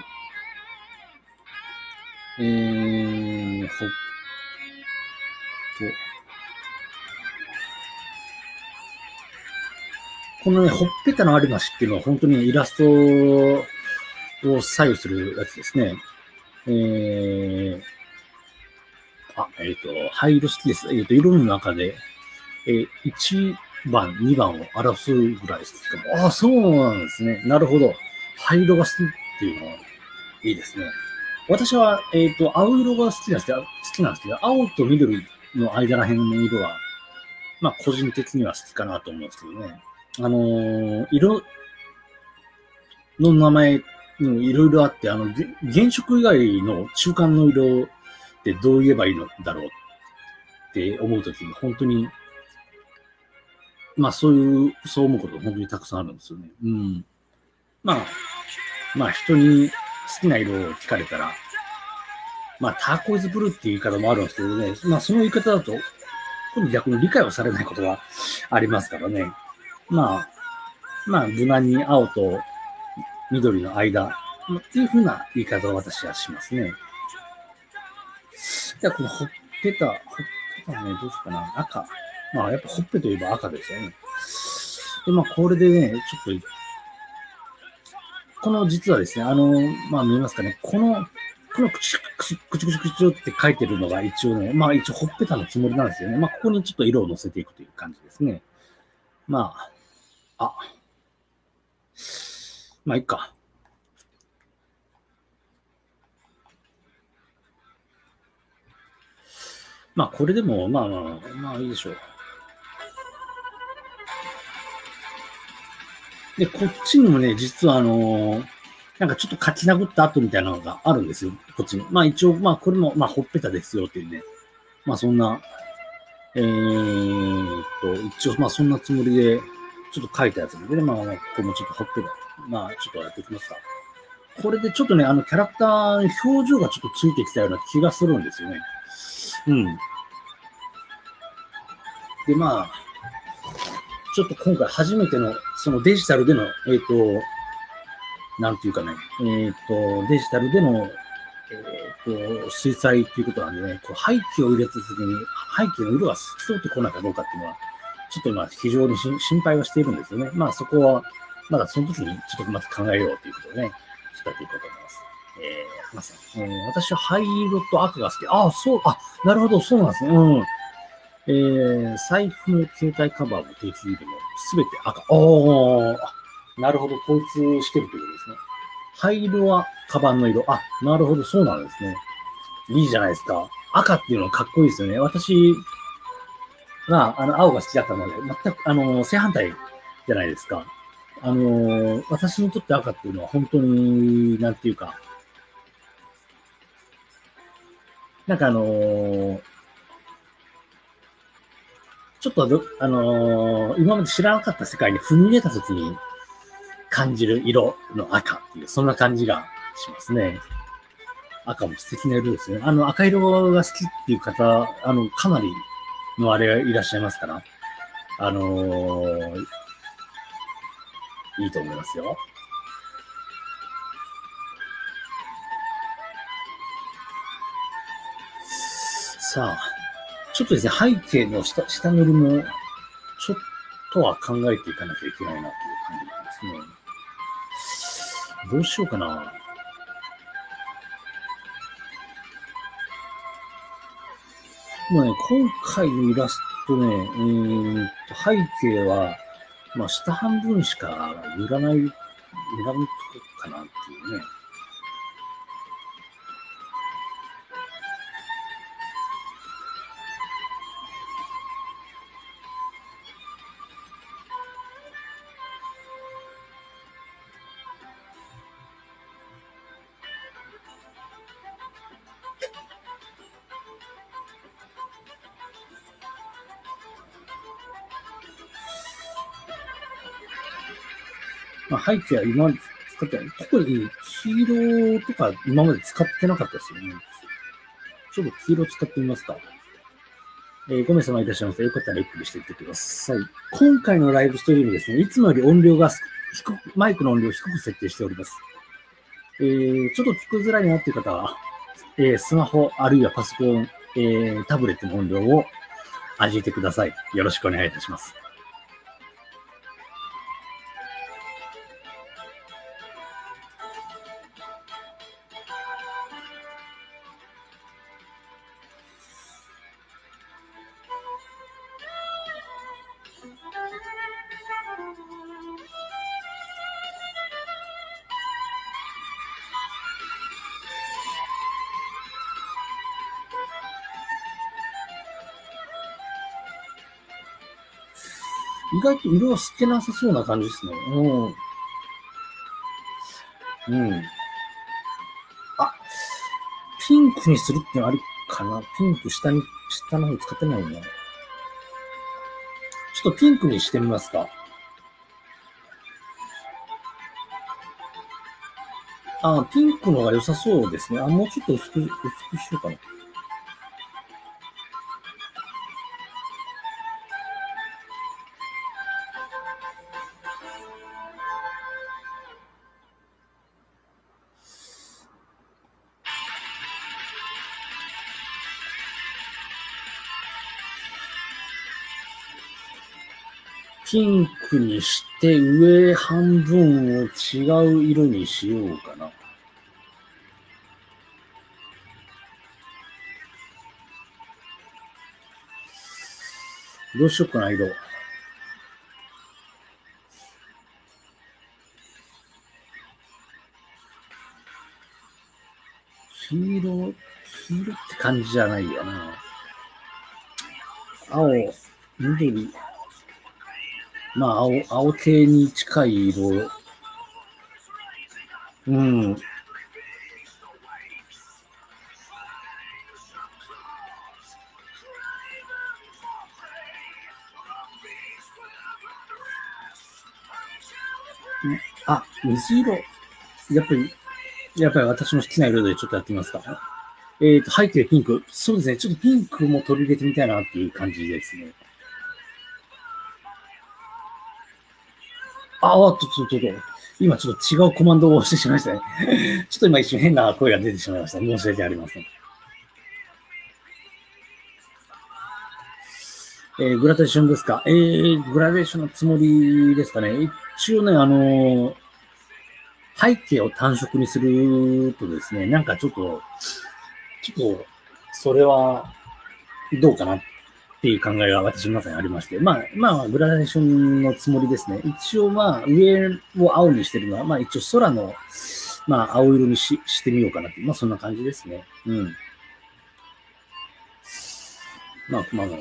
えー、ほっぺ。このね、ほっぺたのありなしっていうのは本当にイラストを左右するやつですね。えー、あ、えっ、ー、と、灰色好きです。えっ、ー、と、色の中で、えー、いちばん、にばんを争うぐらいですけど、ああ、そうなんですね。なるほど。灰色が好きっていうのはいいですね。私は、えっ、ー、と、青色が好きなんですけど、好きなんですけど、青と緑の間ら辺の色は、まあ、個人的には好きかなと思うんですけどね。あのー、色の名前にいろいろあって、あの、原色以外の中間の色ってどう言えばいいのだろうって思うときに、本当に、まあ、そういう、そう思うことが本当にたくさんあるんですよね。うん。まあ、まあ、人に好きな色を聞かれたら、まあ、ターコイズブルーっていう言い方もあるんですけどね、まあ、その言い方だと、今度逆に理解をされないことがありますからね。まあ、まあ、無難に青と緑の間っていう風な言い方を私はしますね。じゃあ、このほっぺた、ほっぺたね、どうしようかな。赤。まあ、やっぱほっぺといえば赤ですよね。で、まあ、これでね、ちょっと、この実はですね、あの、まあ、見えますかね。この、この口、口、口、口、口って書いてるのが一応ね、まあ一応ほっぺたのつもりなんですよね。まあここにちょっと色を乗せていくという感じですね。まあ、あ、まあいいか。まあこれでも、まあまあ、まあいいでしょう。で、こっちにもね、実はあのーなんかちょっと書き殴った後みたいなのがあるんですよ。こっちに。まあ一応、まあこれも、まあほっぺたですよっていうね。まあそんな、えーっと、一応まあそんなつもりで、ちょっと書いたやつでね、まあここもちょっとほっぺた。まあちょっとやっていきますか。これでちょっとね、あのキャラクターに表情がちょっとついてきたような気がするんですよね。うん。で、まあ、ちょっと今回初めての、そのデジタルでの、えーっと、なんていうかね、えーっと、デジタルでの、えーっと、水彩っていうことなんでね、こう背景を入れたときに、背景の色が透き通ってこないかどうかっていうのは、ちょっと今非常に心配はしているんですよね。まあそこは、まだその時にちょっとまた考えようということでね、ちょっとやっていこうと思います。えー、まさに、えー、私は灰色と赤が好き。ああ、そう、あ、なるほど、そうなんですね。うん。えー、財布の携帯カバーも定期入れもすべて赤。おー、なるほど、統一してるということですね。灰色はカバンの色。あ、なるほど、そうなんですね。いいじゃないですか。赤っていうのはかっこいいですよね。私が、あの、青が好きだったので、全く、あの、正反対じゃないですか。あの、私にとって赤っていうのは本当に、なんていうか、なんかあのちょっとあの今まで知らなかった世界に踏み入れたときに感じる色の赤っていう、そんな感じがしますね。赤も素敵な色ですね。あの、赤色が好きっていう方、あの、かなりのあれがいらっしゃいますから、あのー、いいと思いますよ。さあ、ちょっとですね、背景の下下塗りも、ちょっとは考えていかなきゃいけないなという感じなんですね。どうしようかな。 もうね、今回のイラストね、えー、と背景は、まあ、下半分しか塗らない、塗らないとこかなっていうね。まあ、背景は今まで使ってない。特に黄色とか今まで使ってなかったですよね。ちょっと黄色使ってみますか。えー、ごめん様いらっしゃいませ。よかったらゆっくりしていってください。今回のライブストリームですね、いつもより音量が低く、マイクの音量を低く設定しております。えー、ちょっと聞きづらいなっていう方は、えー、スマホあるいはパソコン、えー、タブレットの音量を味てください。よろしくお願いいたします。意外と色は透けなさそうな感じですね。うん。うん。あ、ピンクにするってのありかな。ピンク下に、下の方使ってないな。ちょっとピンクにしてみますか。あ、ピンクの方が良さそうですね。あ、もうちょっと薄く、薄くしようかな。ピンクにして上半分を違う色にしようかな。どうしようかな、色。黄色、黄色って感じじゃないよな。青、緑。まあ、青、青系に近い色。うん。あ、水色。やっぱり、やっぱり私の好きな色でちょっとやってみますか。えっと、背景ピンク。そうですね。ちょっとピンクも取り入れてみたいなっていう感じですね。ああ、ちょっと、ちょっと、今ちょっと違うコマンドを押してしまいましたね。ちょっと今一瞬変な声が出てしまいました。申し訳ありません。えー、グラデーションですか。えー、グラデーションのつもりですかね。一応ね、あのー、背景を単色にするとですね、なんかちょっと、ちょっと、それはどうかなっていう考えが私の中にありまして、まあ、まあ、グラデーションのつもりですね。一応まあ、上を青にしてるのは、まあ一応空の、まあ、青色にししてみようかなって、まあそんな感じですね。うん。まあ、まあ、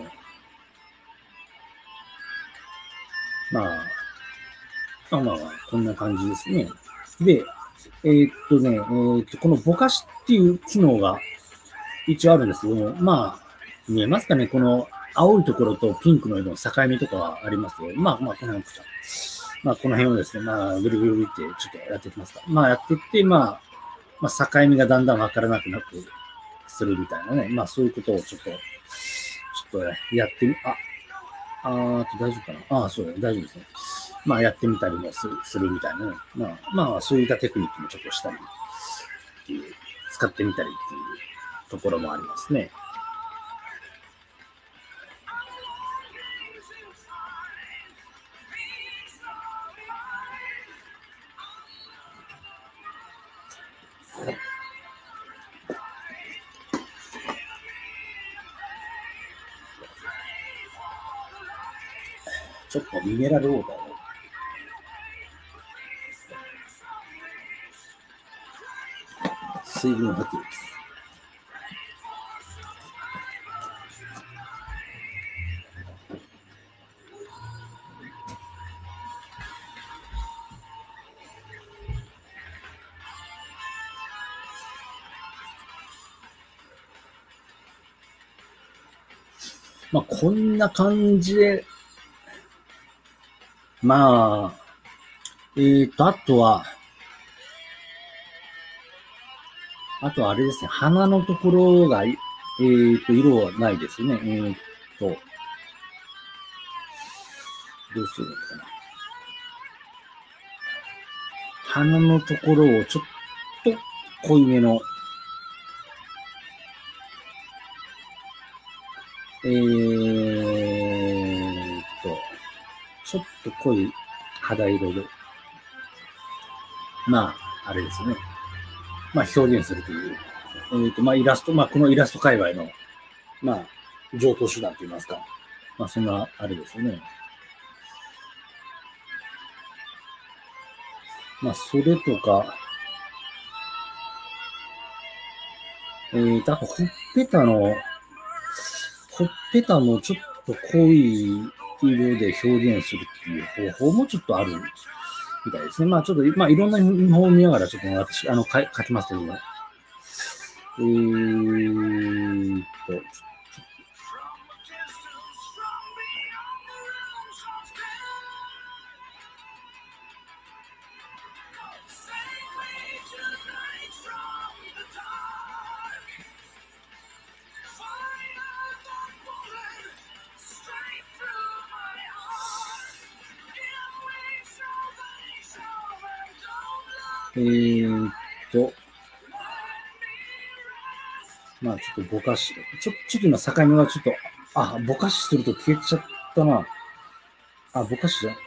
まあ、まあまあ、こんな感じですね。で、えーっとね、えーっと、このぼかしっていう機能が一応あるんですけども、まあ、見えますかね、この青いところとピンクの色の境目とかはありますよ。まあまあ、この辺か。まあ、この辺をですね、まあ、ぐるぐるぐるってちょっとやっていきますか。まあ、やっていって、まあ、まあ、境目がだんだんわからなくなくするみたいなね。まあ、そういうことをちょっと、ちょっとやってみ、あ、あーと大丈夫かな。ああ、そうだ、大丈夫ですね。まあ、やってみたりもするするみたいなね。まあ、まあ、そういったテクニックもちょっとしたりっていう、使ってみたりっていうところもありますね。 ちょっとミネラルウォーターを。水分補給です。まあ、こんな感じで、まあ、えーと、あとは、あとはあれですね、鼻のところが、えーと、色はないですね。えーと、どうするのかな。鼻のところをちょっと濃いめの、えーと、ちょっと濃い肌色で、まあ、あれですね。まあ、表現するという、えーと、まあ、イラスト、まあ、このイラスト界隈の、まあ、上等手段といいますか、まあ、そんな、あれですよね。まあ、それとか、えーと、あと、ほっぺたの、ほっぺたもちょっと濃い色で表現するっていう方法もちょっとあるみたいですね。まあ、ちょっと、まあ、いろんな見本を見ながら、ちょっとね、私、あの、書きますけども、えーと、えーと、まあ、ちょっとぼかし、ちょちょっと今、境目がちょっと、あ、ぼかしすると消えちゃったな。あ、ぼかしじゃん。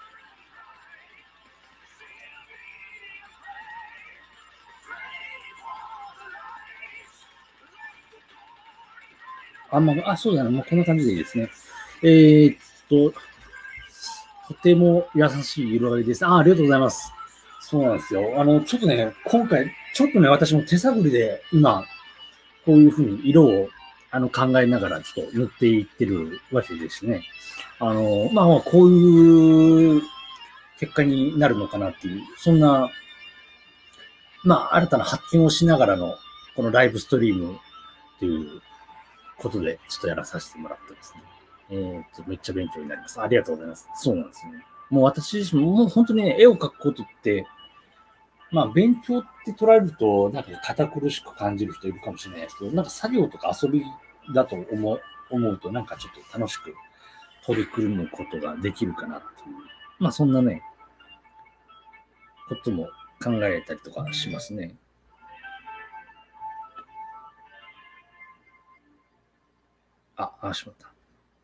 あ、まあ、あ、そうだね。もうこんな感じでいいですね。えーっと、とても優しい色合いです。あ、ありがとうございます。そうなんですよ。あの、ちょっとね、今回、ちょっとね、私も手探りで今、こういうふうに色をあの考えながらちょっと塗っていってるわけですね。あの、まあまあ、こういう結果になるのかなっていう、そんな、まあ、新たな発見をしながらの、このライブストリームっていうことで、ちょっとやらさせてもらってですね。えー、っと、めっちゃ勉強になります。ありがとうございます。そうなんですね。もう私自身も、もう本当にね、絵を描くことって、まあ、勉強って捉えると、なんか堅苦しく感じる人いるかもしれないですけど、なんか作業とか遊びだと思う思うと、なんかちょっと楽しく取り組むことができるかなっていう、まあ、そんなね、ことも考えたりとかしますね。あ、あ、しまった。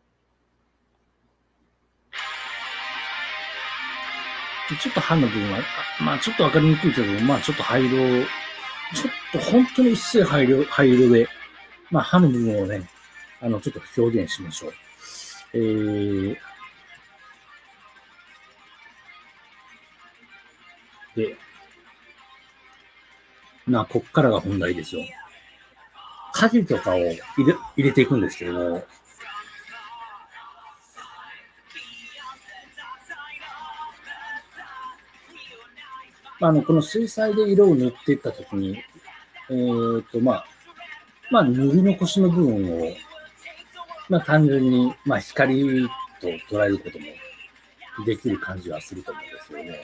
ちょっと歯の部分は、まあ、ちょっとわかりにくいけど、まあ、ちょっと灰色、ちょっと本当に薄い灰色灰色で、まあ、歯の部分をね、あの、ちょっと表現しましょう。えー、で、まあ、こっからが本題ですよ。影とかを入れ入れていくんですけども、まあ、あのこの水彩で色を塗っていったときに、えーとまあまあ、塗り残しの部分を、まあ、単純に、まあ、光と捉えることもできる感じはすると思うんですけども、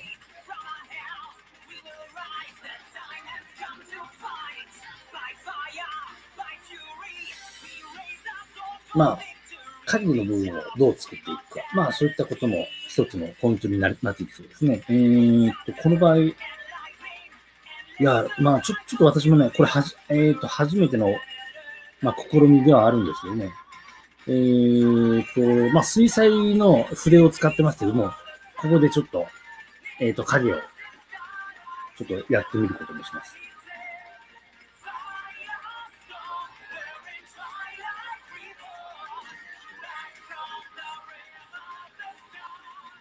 まあ、影の部分をどう作っていくか、まあ、そういったことも一つのポイントになっていくそうですね。えーと、この場合、いや、まあ、ちょちょっと私もね、これはじ、えーと、初めての、まあ、試みではあるんですけどね。えーと、まあ、水彩の筆を使ってますけども、ここでちょっと、えーと、影をちょっとやってみることにします。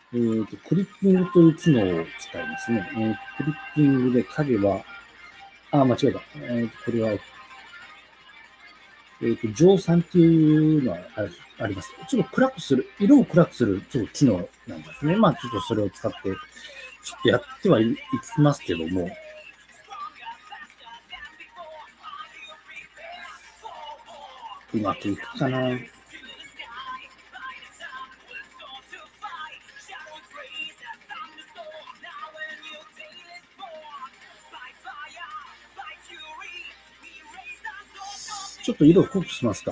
えーと、クリッピングという機能を使いますね。えーと、クリッピングで影は、あ、間違えた。えーと、これは、えっ、ー、と、乗算っていうのはあります。ちょっと暗くする、色を暗くするちょっと機能なんですね。まあ、ちょっとそれを使って、ちょっとやってはいきますけども、うまくいくかな。ちょっと色を濃くしますか。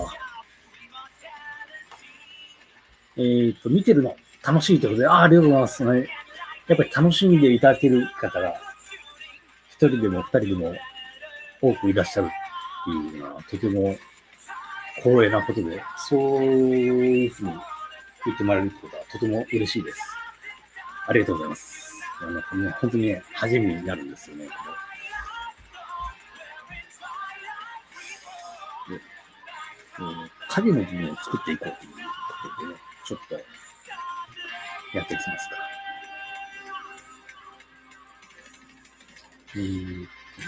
えっ、ー、と、見てるの楽しいということで、ああ、ありがとうございます。ね、やっぱり楽しんでいただける方が、一人でも二人でも多くいらっしゃるっていうのは、とても光栄なことで、そういうふうに言ってもらえるってことはとても嬉しいです。ありがとうございます。あの本当にね、励みになるんですよね。で、えー、影の部分を作っていこうということでね、ちょっとやっていきますか。えー、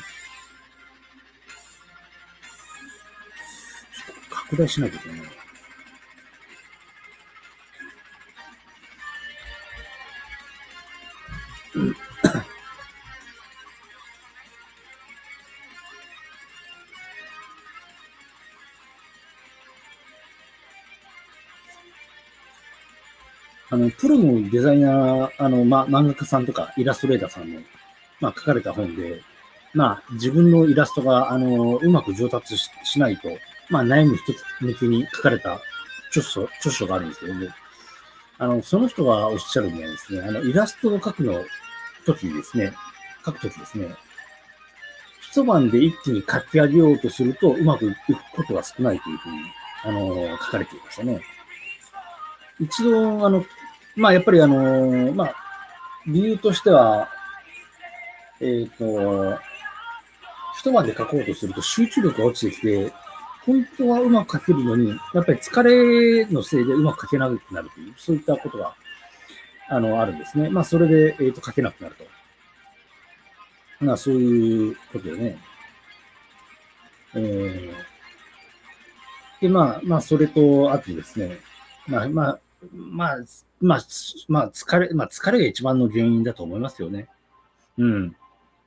拡大しなきゃいけない。あの、プロのデザイナー、あの、ま、漫画家さんとかイラストレーターさんの、まあ、書かれた本で、まあ、自分のイラストが、あの、うまく上達 し, しないと、まあ、悩み一つ向きに書かれた著書、著書があるんですけども、あの、その人がおっしゃるにはですね、あの、イラストを描くの時にですね、描く時ですね、一晩で一気に書き上げようとすると、うまくいくことが少ないというふうに、あの、書かれていましたね。一度、あの、まあ、やっぱりあの、まあ、理由としては、えっ、ー、と、一晩で書こうとすると集中力が落ちてきて、本当はうまく書けるのに、やっぱり疲れのせいでうまく書けなくなるという、そういったことが、あの、あるんですね。まあ、それで、えっ、ー、と、書けなくなると。まあ、そういうことでね。えー、で、まあ、まあ、それと、あとですね、まあ、まあ、まあ、まあ、まあ、疲れ、まあ、疲れが一番の原因だと思いますよね。うん。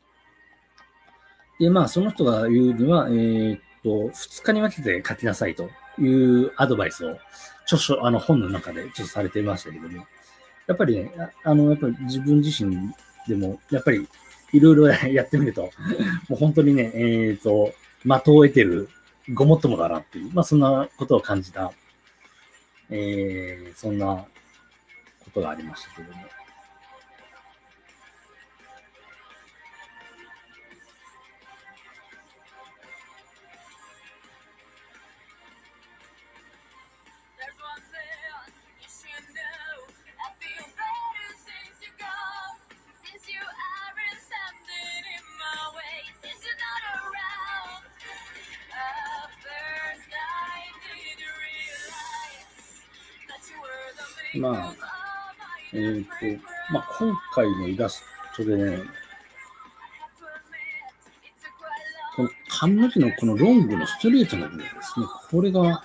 で、まあ、その人が言うには、えー、っと、ふつかに分けて書きなさいというアドバイスを、著書、あの本の中でちょっとされていましたけども、やっぱりね、あの、やっぱり自分自身でも、やっぱりいろいろやってみると、もう本当にね、えー、っと、的を得てるごもっともだなっていう、まあ、そんなことを感じた、えー、そんなことがありましたけども。まあ、えっ、ー、と、まあ、今回のイラストでね、この髪の毛のこのロングのストレートの部分ですね、これが、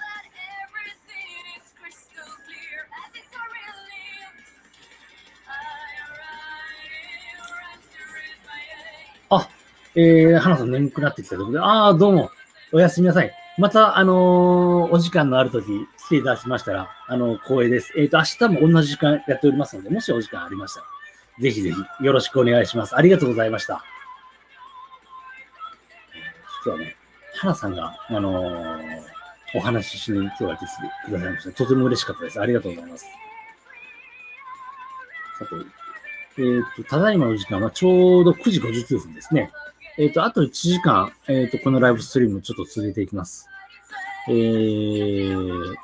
あ、えー、花さん眠くなってきたところで、ああ、どうも、おやすみなさい。また、あのー、お時間のあるとき、来ていただきましたら、あの、光栄です。えっ、ー、と、明日も同じ時間やっておりますので、もしお時間ありましたら、ぜひぜひよろしくお願いします。ありがとうございました。実はね、花さんが、あのー、お話ししに今日は来てくださいました。とても嬉しかったです。ありがとうございます。さて、えっ、ー、と、ただいまの時間はちょうどくじごじゅうきゅうふんですね。えっ、ー、と、あといちじかん、えっ、ー、と、このライブストリームちょっと続いていきます。えー、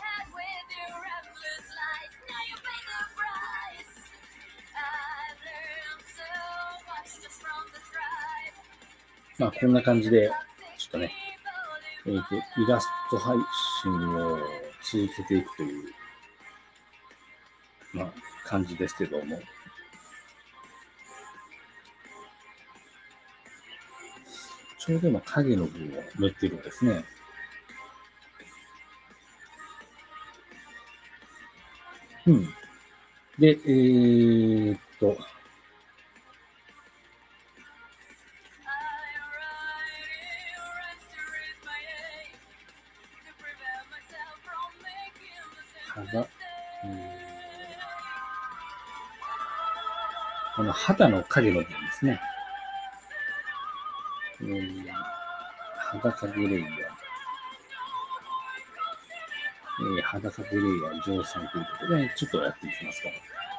まあ、こんな感じで、ちょっとね、えっ、ー、と、イラスト配信を続けていくという、まあ、 感じですけども。ちょうど今影の部分を塗っているんですね。うん。で、えー、っと、肌、うん、この肌の影の部分ですね。えー、肌影レイヤー。えー、肌影レイヤー乗算ということで、ちょっとやっていきますか。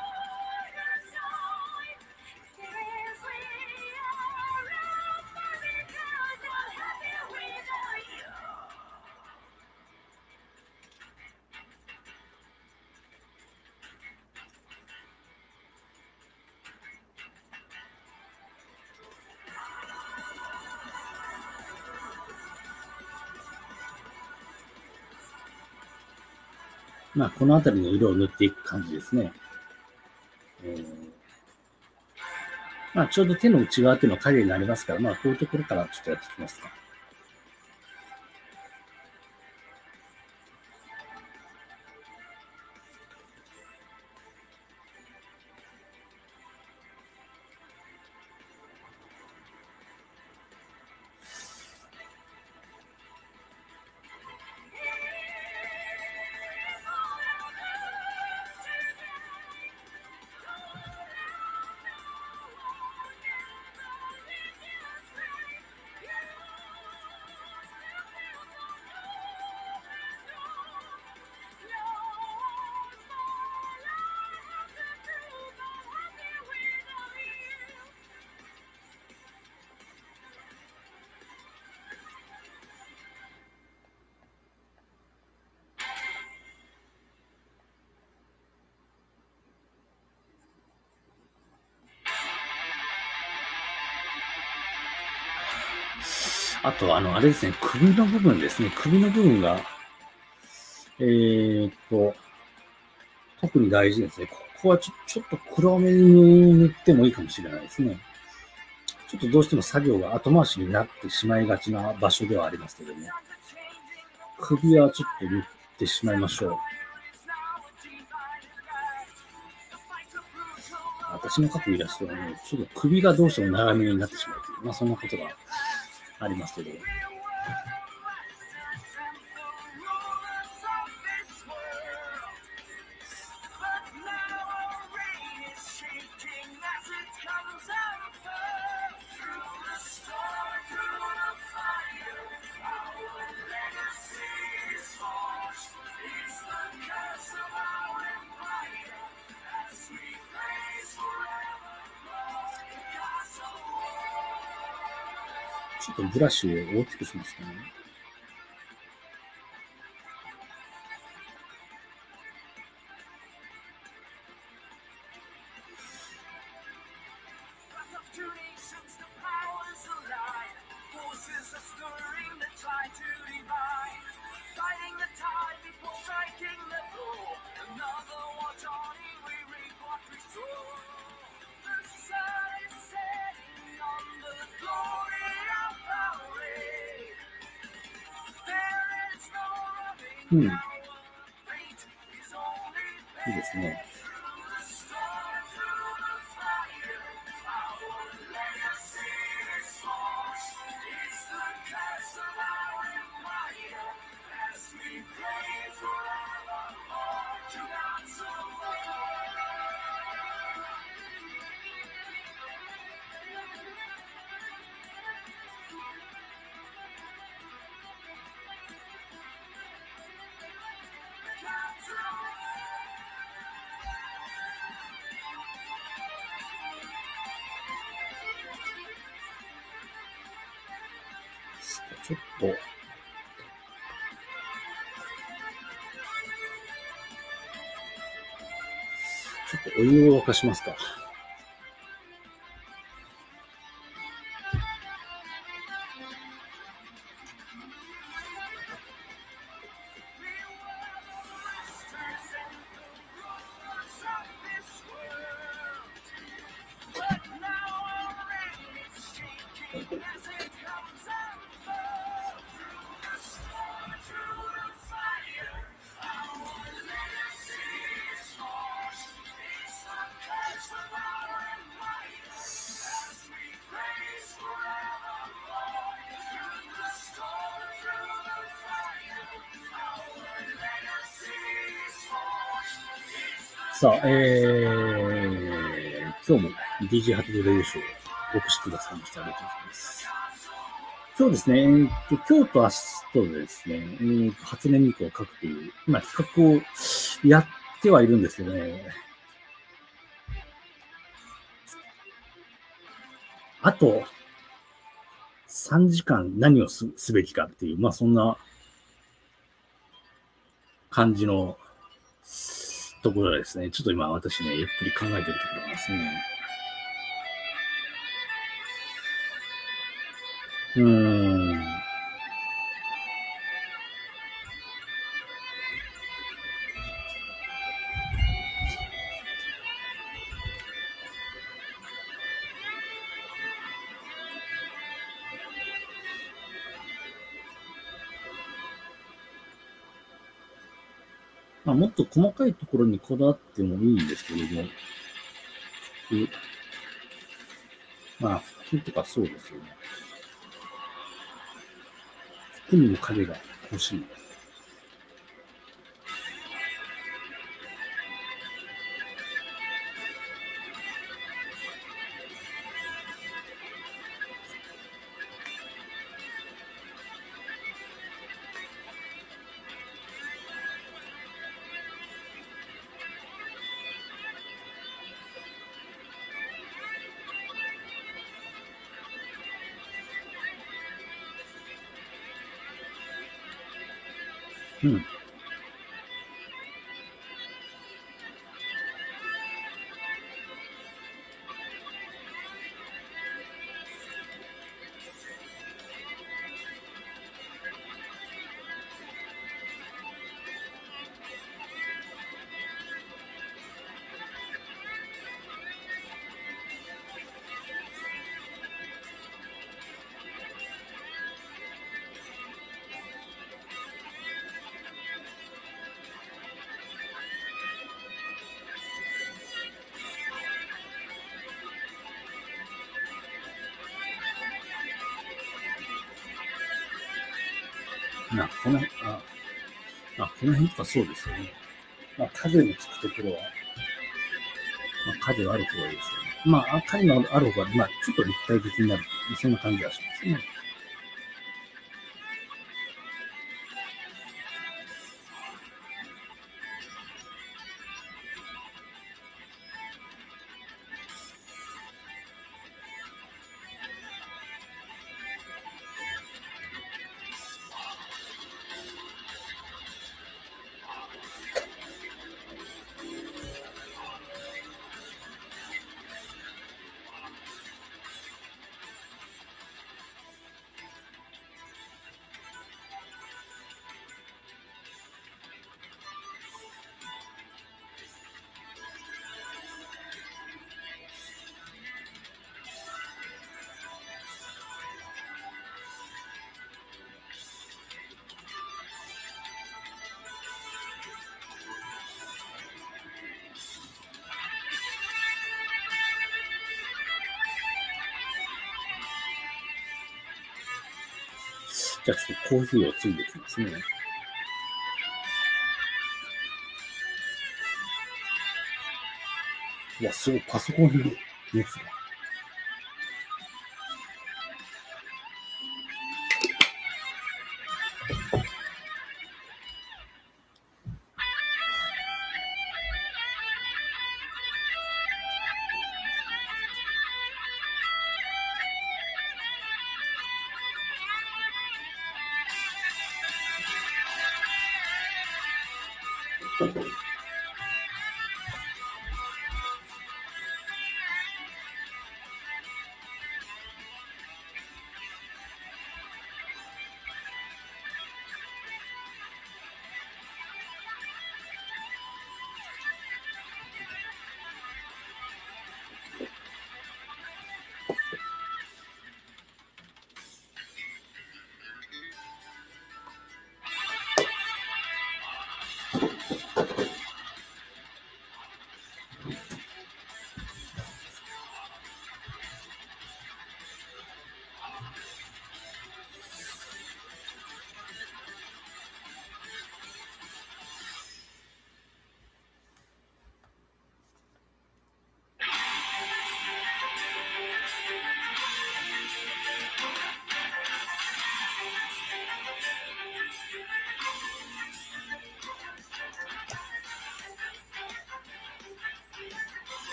まあ、この辺りの色を塗っていく感じですね。えー、まあ、ちょうど手の内側っていうのは影になりますから、まあ、こういうところからちょっとやっていきますか。あと、あの、あれですね、首の部分ですね。首の部分が、えーっと、特に大事ですね。ここはちょちょっと黒めに塗ってもいいかもしれないですね。ちょっとどうしても作業が後回しになってしまいがちな場所ではありますけども、首はちょっと塗ってしまいましょう。私の描くイラストはね、ちょっと首がどうしても長めになってしまうという、まあそんなことがありますけど。ちょっとブラシを大きくしますかね。うん。いいですね。ちょっと、ちょっとお湯を沸かしますか。 さあ、えー、今日も ディージェー ハトとレディショーをお越しくださいましてありがとうございます。今日ですね、えー、と今日と明日とでですね、えー、初音ミクを書くという、今企画をやってはいるんですけどね、あとさんじかん何を す, すべきかっていう、まあそんな感じのところですね。ちょっと今私ね、ゆっくり考えてるところなんですね。うーん。まあ、もっと細かいところにこだわってもいいんですけれども、服、まあ服とかそうですよね。服にも影が欲しい。うん。まあ、この、あ、まあ、この辺とかそうですよね。まあ、影のつくところは、まあ、影がある方がいいですよね。まあ、影のある方が、まあ、ちょっと立体的になる。そんな感じがしますね。じゃあ、ちょっとコーヒーをついできますね。いや、すごい、パソコンの熱が。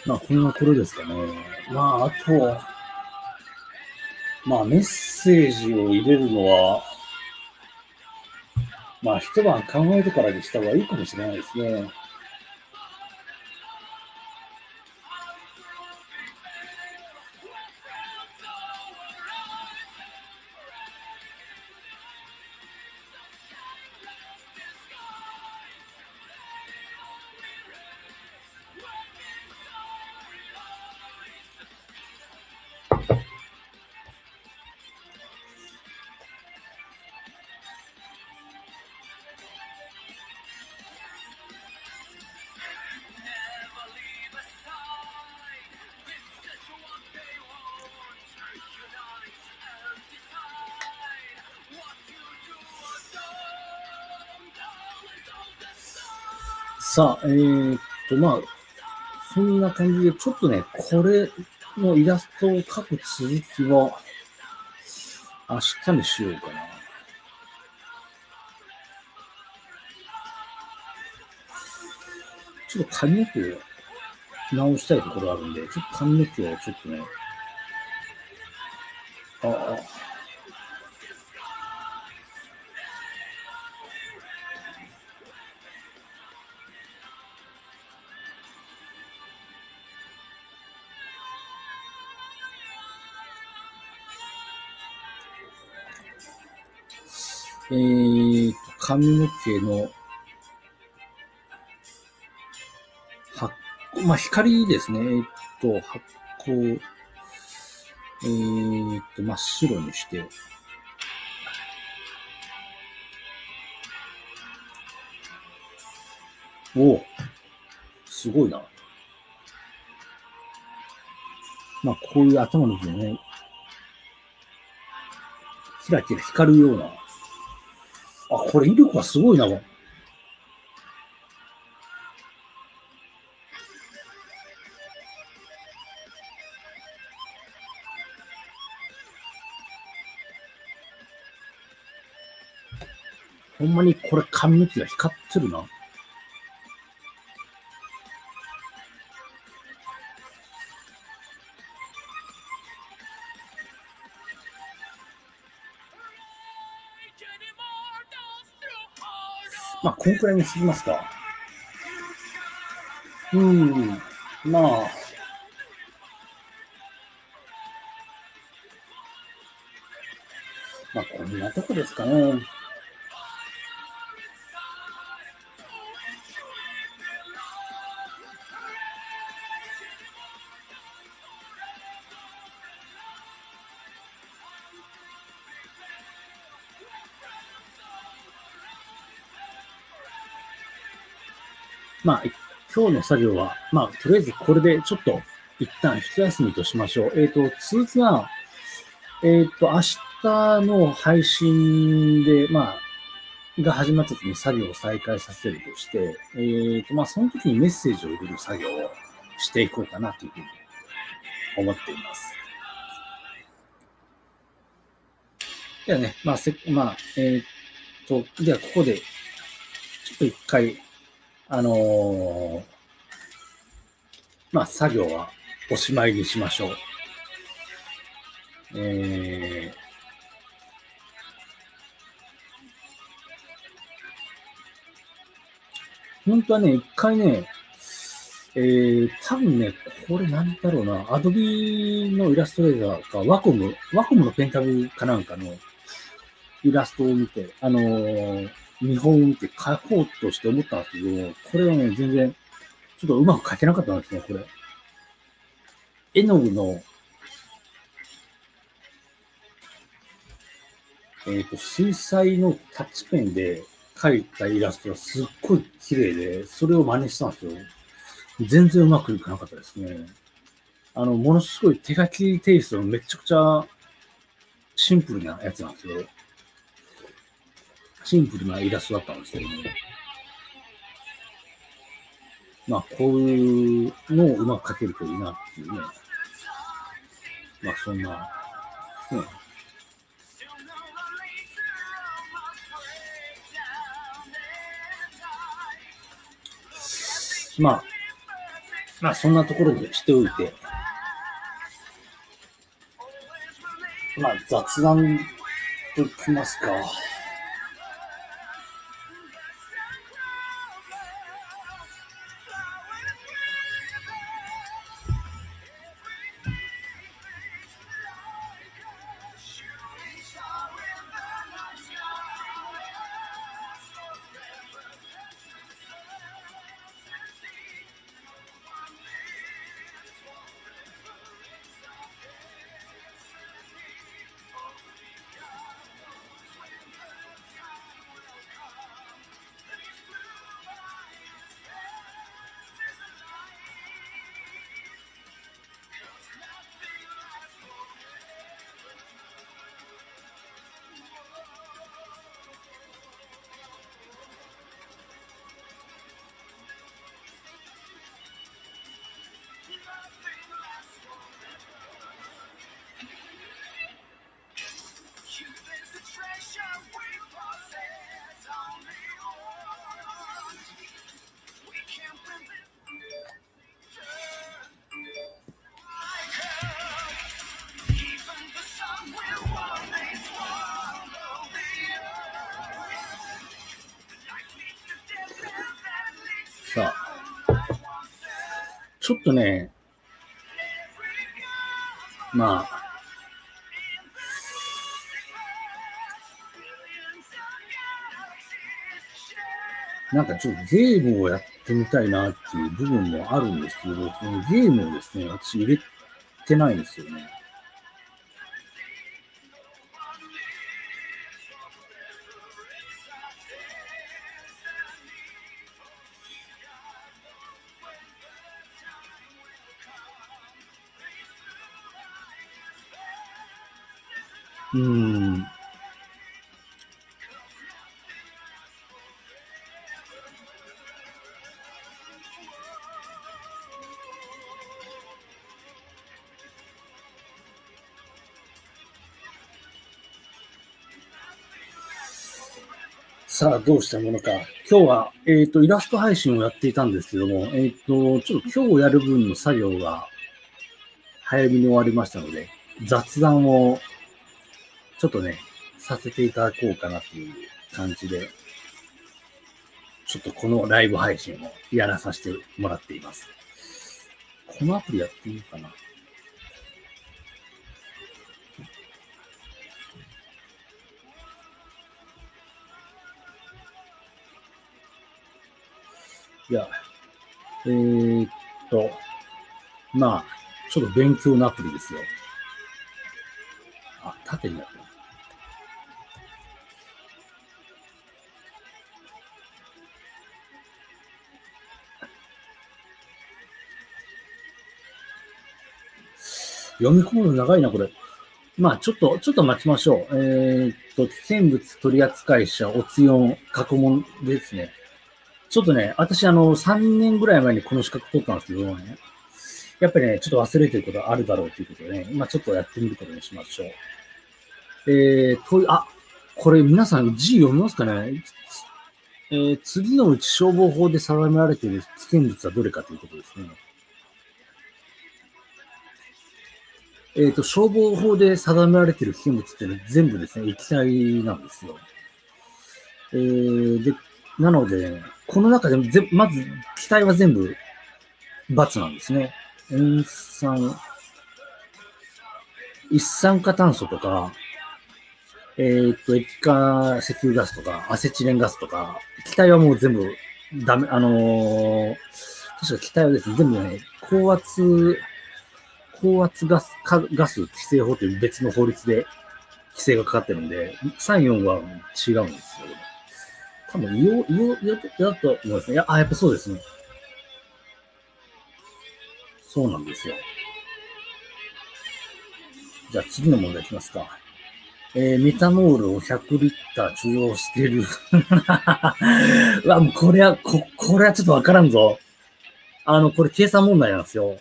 まあ、こんな頃ですかね。まあ、あと、まあ、メッセージを入れるのは、まあ、一晩考えてからにした方がいいかもしれないですね。さあ、えー、っと、まあ、そんな感じで、ちょっとね、これのイラストを描く続きは、明日にしようかな。ちょっと髪の毛を直したいところあるんで、ちょっと髪の毛をちょっとね、ああ、えーと、髪の毛の発光、まあ、光ですね。えーっと、発光、えーっと、真っ白にして、おお、すごいな。まあ、こういう頭の部分ね、キラキラ光るような。あ、これ威力はすごいな。ほんまにこれ髪の毛が光ってるな。まあ、こんくらいに過ぎますか。うん、まあ、まあ、こんなとこですかね。まあ、今日の作業は、まあ、とりあえずこれでちょっと一旦一休みとしましょう。えっ、ー、と、続きは、えっ、ー、と、明日の配信で、まあ、が始まった時に作業を再開させるとして、えっ、ー、と、まあ、その時にメッセージを入れる作業をしていこうかなというふうに思っています。ではね、まあ、せまあ、えっ、と、ではここで、ちょっと一回、あのー、まあ、作業はおしまいにしましょう。えー、本当はね、一回ね、えー、多分ね、これなんだろうな、アドビのイラストレーターか、ワコム、ワコムのペンタブかなんかのイラストを見て、あのー、見本を見て描こうとして思ったんですけど、これはね、全然、ちょっとうまく描けなかったんですね、これ。絵の具の、えっ、ー、と、水彩のタッチペンで描いたイラストがすっごい綺麗で、それを真似したんですよ。全然うまくいかなかったですね。あの、ものすごい手書きテイストのめちゃくちゃシンプルなやつなんですよ。シンプルなイラストだったんですけども、まあ、こういうのをうまく描けるといいなっていうね。まあ、そんな、ね。まあ、 まあ、そんなところにしておいて、まあ、雑談ときますか。さあ、ちょっとね、まあ、なんかちょっとゲームをやってみたいなっていう部分もあるんですけど、そのゲームをですね、私入れてないんですよね。うーん。さあ、どうしたものか。今日は、えっと、イラスト配信をやっていたんですけども、えっと、ちょっと今日やる分の作業が早めに終わりましたので、雑談をちょっとね、させていただこうかなっていう感じで、ちょっとこのライブ配信をやらさせてもらっています。このアプリやってみようかな。いや、えー、っと、まあ、ちょっと勉強のアプリですよ。あ、縦にやってる。読み込むの長いな、これ。まあ、ちょっと、ちょっと待ちましょう。えー、っと、危険物取扱者、おつよん、過去問ですね。ちょっとね、私、あの、さんねんぐらい前にこの資格取ったんですけどね、やっぱりね、ちょっと忘れてることあるだろうということでね、まあ、ちょっとやってみることにしましょう。えー、と、あ、これ皆さん字読みますかね。えー、次のうち消防法で定められている危険物はどれかということですね。えっ、ー、と、消防法で定められている危険物っていうのは全部ですね、液体なんですよ。えー、で、なので、ね、この中でもぜ、まず、気体は全部×なんですね。塩酸、一酸化炭素とか、えっ、ー、と、液化石油ガスとか、アセチレンガスとか、気体はもう全部ダメ、あのー、確か気体はですね、全部ね、高圧、高圧ガス、ガス規制法という別の法律で規制がかかってるんで、さん、よんは違うんですよ。多分、硫黄、硫黄、硫黄だと思いますね。いや、あ、やっぱそうですね。そうなんですよ。じゃあ次の問題いきますか。えー、メタノールをひゃくリッター貯蔵している。うわ、もうこれは、こ、これはちょっとわからんぞ。あの、これ計算問題なんですよ。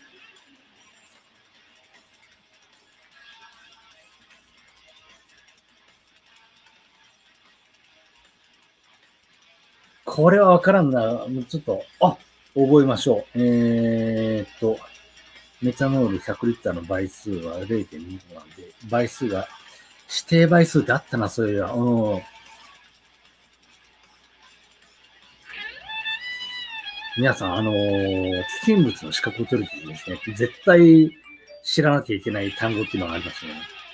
これはわからんな。もうちょっと、あ、 覚えましょう。えーっと、メタノールひゃくリッターの倍数は れいてんにご なんで、倍数が、指定倍数ってあったな、そういや。うん。皆さん、あのー、危険物の資格を取るときにですね、絶対知らなきゃいけない単語っていうのがありますね。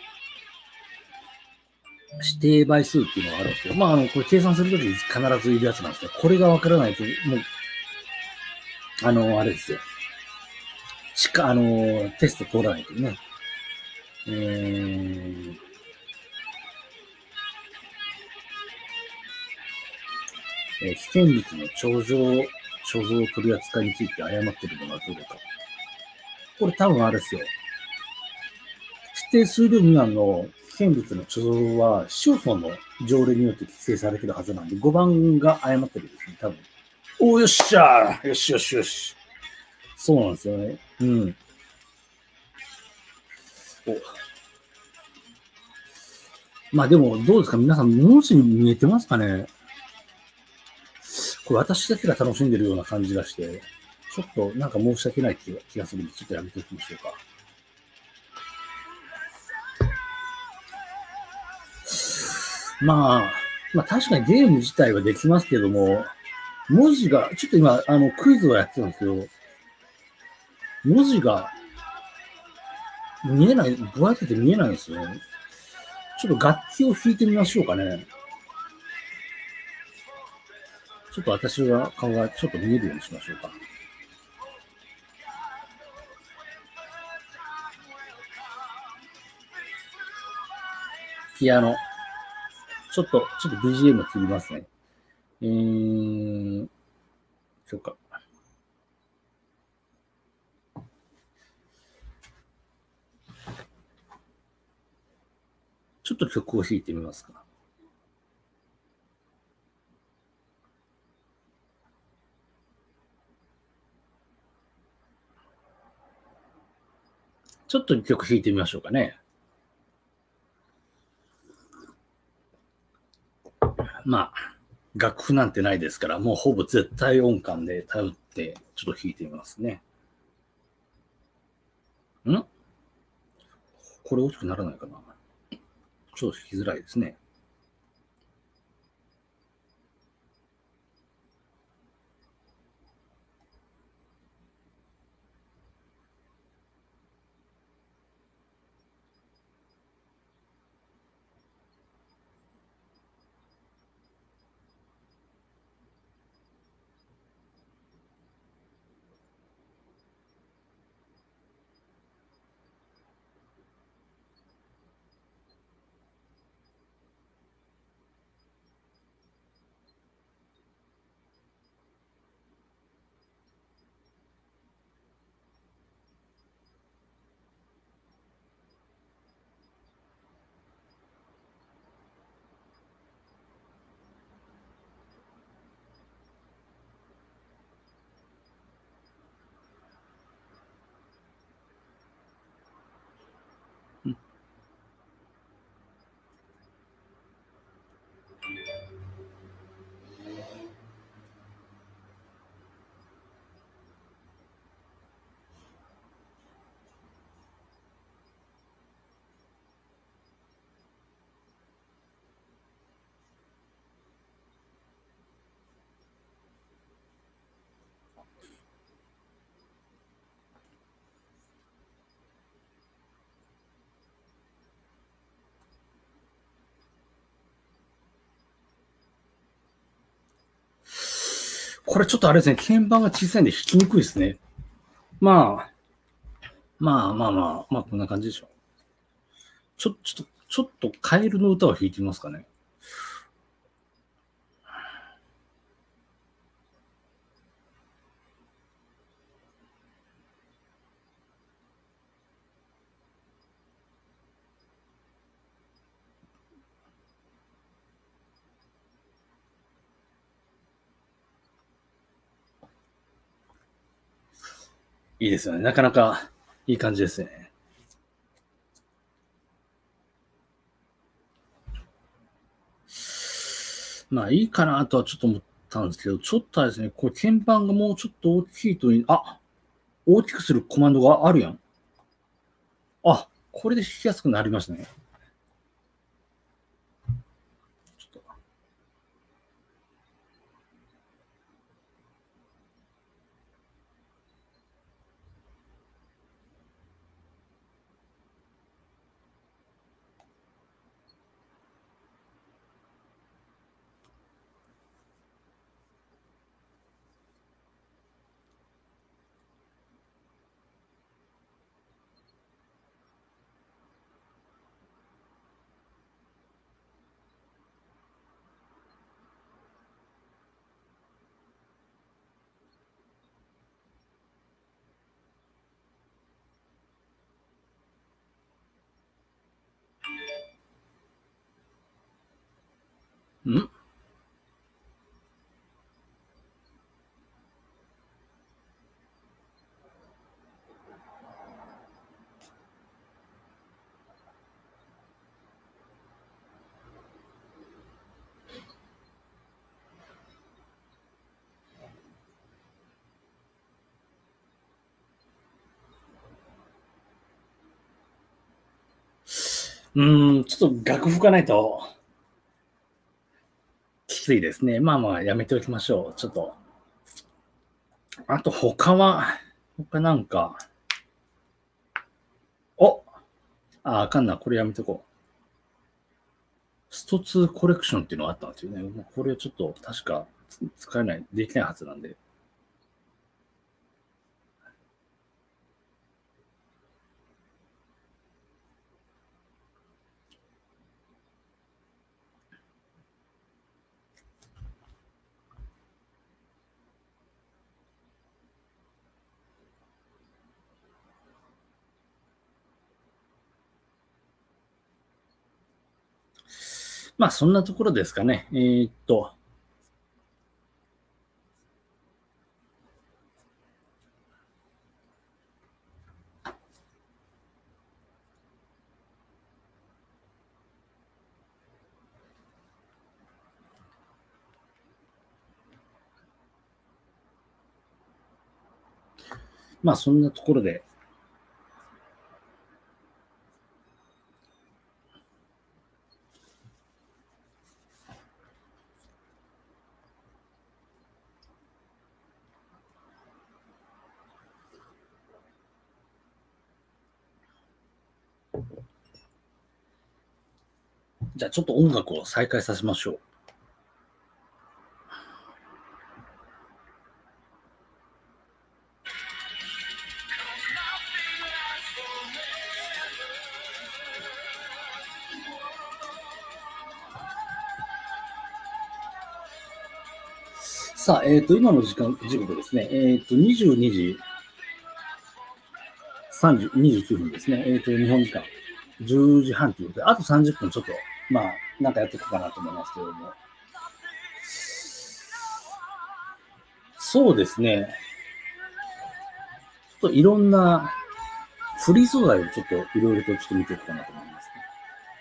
指定倍数っていうのがあるんですけど、まあ、あの、これ計算するときに必ずいるやつなんですけど、これがわからないと、もう、あのー、あれですよ。しか、あのー、テスト通らないとね。えー、えー、危険物の頂上、所蔵取り扱いについて誤っているのはどれか。これ多分あれですよ。指定数量未満の危険物の貯蔵は市町村の条例によって規制されているはずなんで、ごばんが誤ってるんですね、多分。おー、よっしゃーよしよしよし。そうなんですよね。うん。おまあでも、どうですか皆さん、文字に見えてますかねこれ私だけが楽しんでるような感じがして、ちょっとなんか申し訳ない気が気がするんで、ちょっとやめておきましょうか。まあ、まあ確かにゲーム自体はできますけども、文字が、ちょっと今、あの、クイズをやってたんですけど、文字が見えない、ぼやけて見えないんですよね。ちょっと楽器を弾いてみましょうかね。ちょっと私が顔がちょっと見えるようにしましょうか。ピアノ。ちょっと、ちょっと ビージーエム 切りますね。えー、そうか。ちょっと曲を弾いてみますか。ちょっと曲弾いてみましょうかね。まあ、楽譜なんてないですから、もうほぼ絶対音感で頼って、ちょっと弾いてみますね。んこれ大きくならないかなちょっと弾きづらいですね。これちょっとあれですね、鍵盤が小さいんで弾きにくいですね。まあ、まあまあまあ、まあこんな感じでしょう。ちょ、ちょっと、ちょっとカエルの歌を弾いてみますかね。いいですよね。なかなかいい感じですね。まあいいかなとはちょっと思ったんですけど、ちょっとあれですね、これ鍵盤がもうちょっと大きいといい、あ、大きくするコマンドがあるやん。あ、これで弾きやすくなりましたね。ちょっとんうーん、ちょっと楽譜がないときついですね。まあまあ、やめておきましょう。ちょっと。あと、他は、他なんか、おあ、あかんな。これやめとこう。ストツーコレクションっていうのがあったんですよね。もうこれちょっと確か使えない、できないはずなんで。まあ、そんなところですかね。えー、っと、まあ、そんなところで、じゃあちょっと音楽を再開させましょう。さあ、えっ、と、今の時間、時刻ですね。えっ、と、にじゅうにじさんじゅう、にじゅうきゅうふんですね。えっ、と、日本時間、じゅうじはんということで、あとさんじゅっぷんちょっと、まあ、なんかやっていこうかなと思いますけれども。そうですね。ちょっといろんなフリー素材をちょっといろいろとちょっと見ていこうかなと思いますね。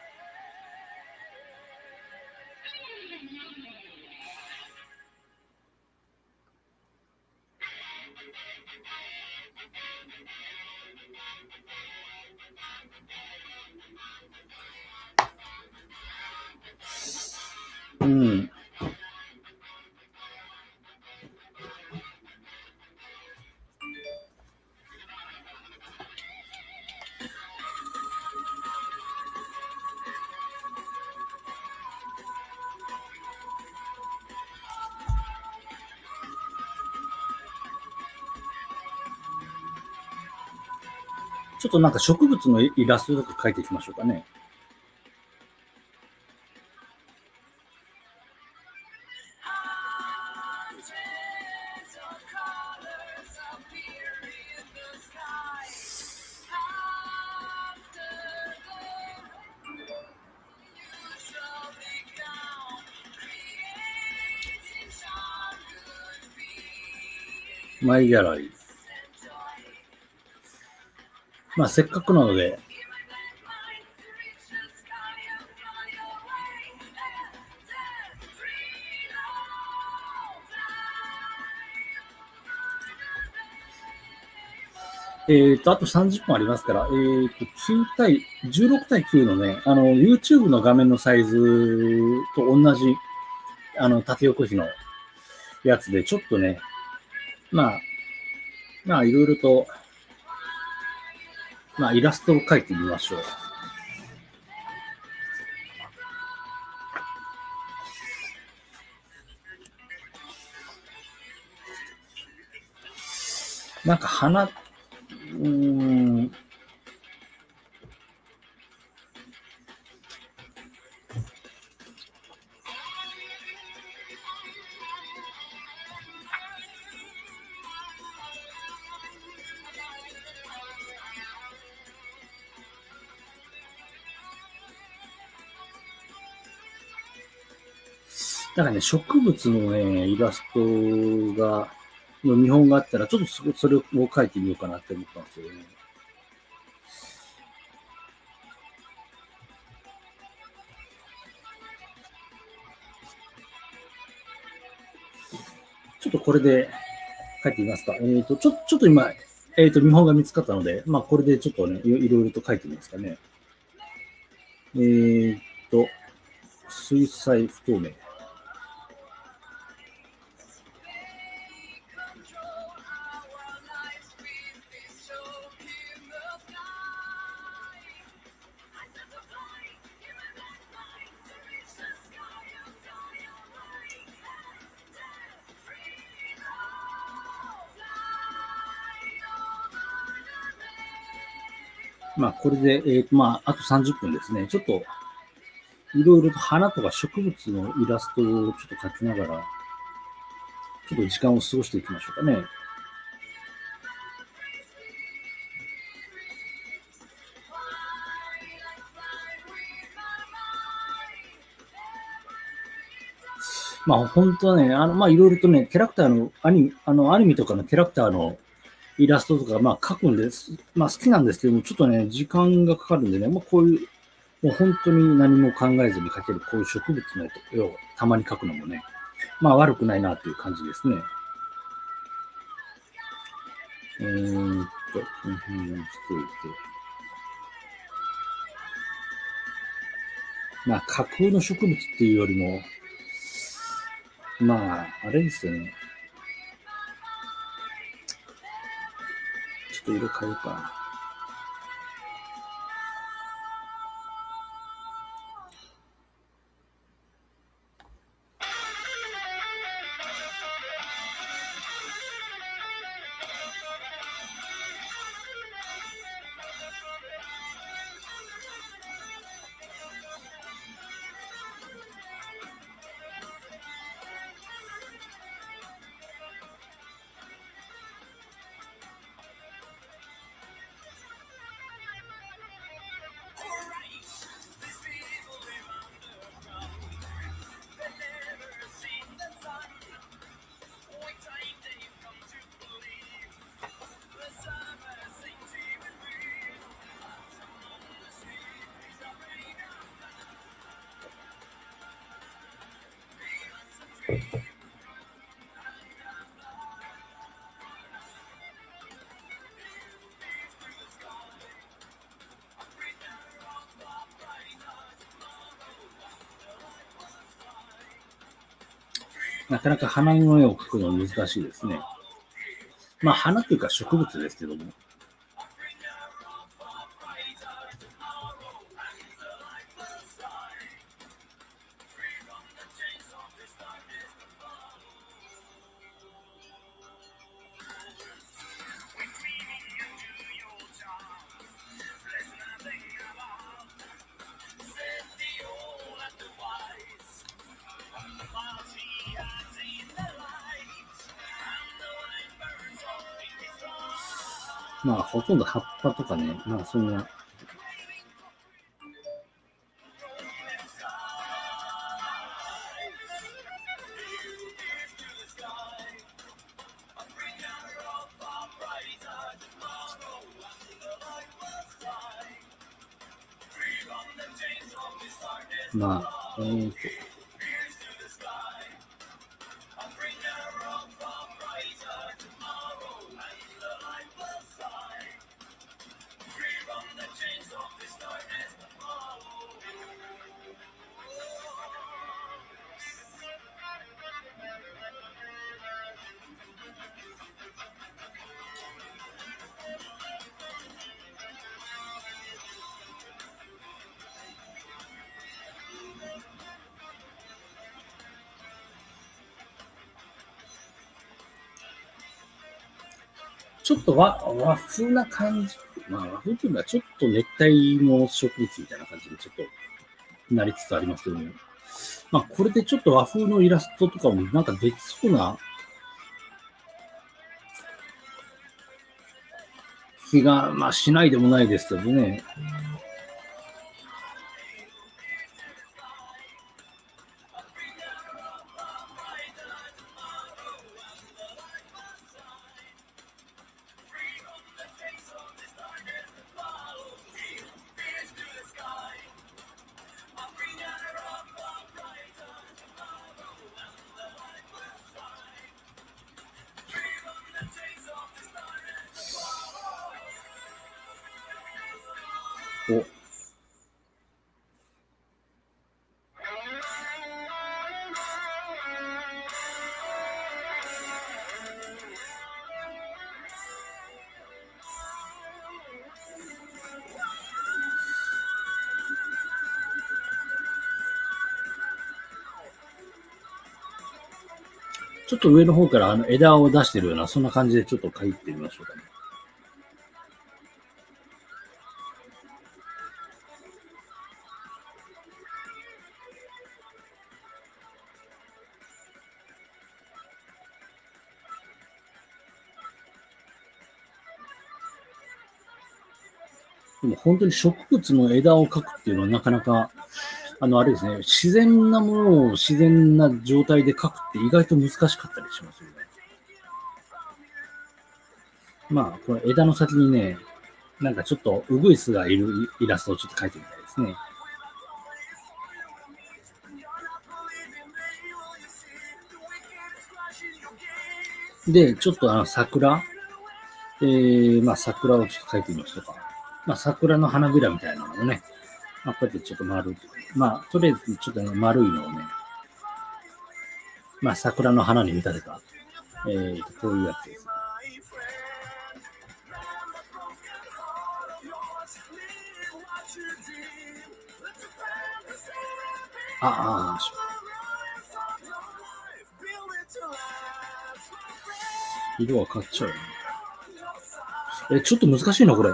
うん。ちょっとなんか植物のイラストとか描いていきましょうかね。マイギャラリー。まあ、せっかくなので、 えっと、あとさんじゅっぷんありますから、えっと、きゅう対、じゅうろく対きゅうのね、あの、YouTube の画面のサイズと同じ、あの、縦横比のやつで、ちょっとね、まあ、まあ、いろいろと、まあ、イラストを描いてみましょう。なんか花、うーん、だからね、植物のね、イラストが、の見本があったら、ちょっとそそれを描いてみようかなって思ったんですけどね。ちょっとこれで描いてみますか。えっ、ー、と、ちょ、ちょっと今、えっ、ー、と、見本が見つかったので、まあ、これでちょっとね、いろいろと描いてみますかね。えっ、ー、と、水彩不透明。まあ、これで、えーと、まあ、あとさんじゅっぷんですね。ちょっと、いろいろと花とか植物のイラストをちょっと描きながら、ちょっと時間を過ごしていきましょうかね。まあ、本当はね、あの、まあ、いろいろとね、キャラクターの、アニメ、あの、アニメとかのキャラクターのイラストとか、まあ、描くんです。まあ、好きなんですけども、ちょっとね、時間がかかるんでね、まあ、こういう、もう本当に何も考えずに描ける、こういう植物の絵をたまに描くのもね、まあ、悪くないなっていう感じですね。えーっと、うん、うん、しておいて。まあ、架空の植物っていうよりも、まあ、あれですよね。ちょっと色変えようかな。なかなか花の絵を描くのは難しいですね。まあ、花というか植物ですけども。まあ、ほとんど葉っぱとかね、まあ、そんな、まあ、えーと、 ちょっと和和風な感じ。まあ、和風というのはちょっと熱帯の植物みたいな感じでちょっとなりつつありますけども、まあ、これでちょっと和風のイラストとかもなんかできそうな気が、まあ、しないでもないですけどね。おちょっと上の方からあの枝を出してるような、そんな感じでちょっと書いてみましょうかね。でも本当に植物の枝を描くっていうのはなかなか、あの、あれですね、自然なものを自然な状態で描くって意外と難しかったりしますよね。まあ、この枝の先にね、なんかちょっとウグイスがいるイラストをちょっと描いてみたいですね。で、ちょっとあの桜、えー、まあ桜をちょっと描いてみましょうか。まあ桜の花びらみたいなのをね、まあこうやってちょっと丸い。まあとりあえずちょっとね、丸いのをね、まあ桜の花に見立てた、えーと、こういうやつです。ああ、色は変わっちゃうよね。え、ちょっと難しいな、これ。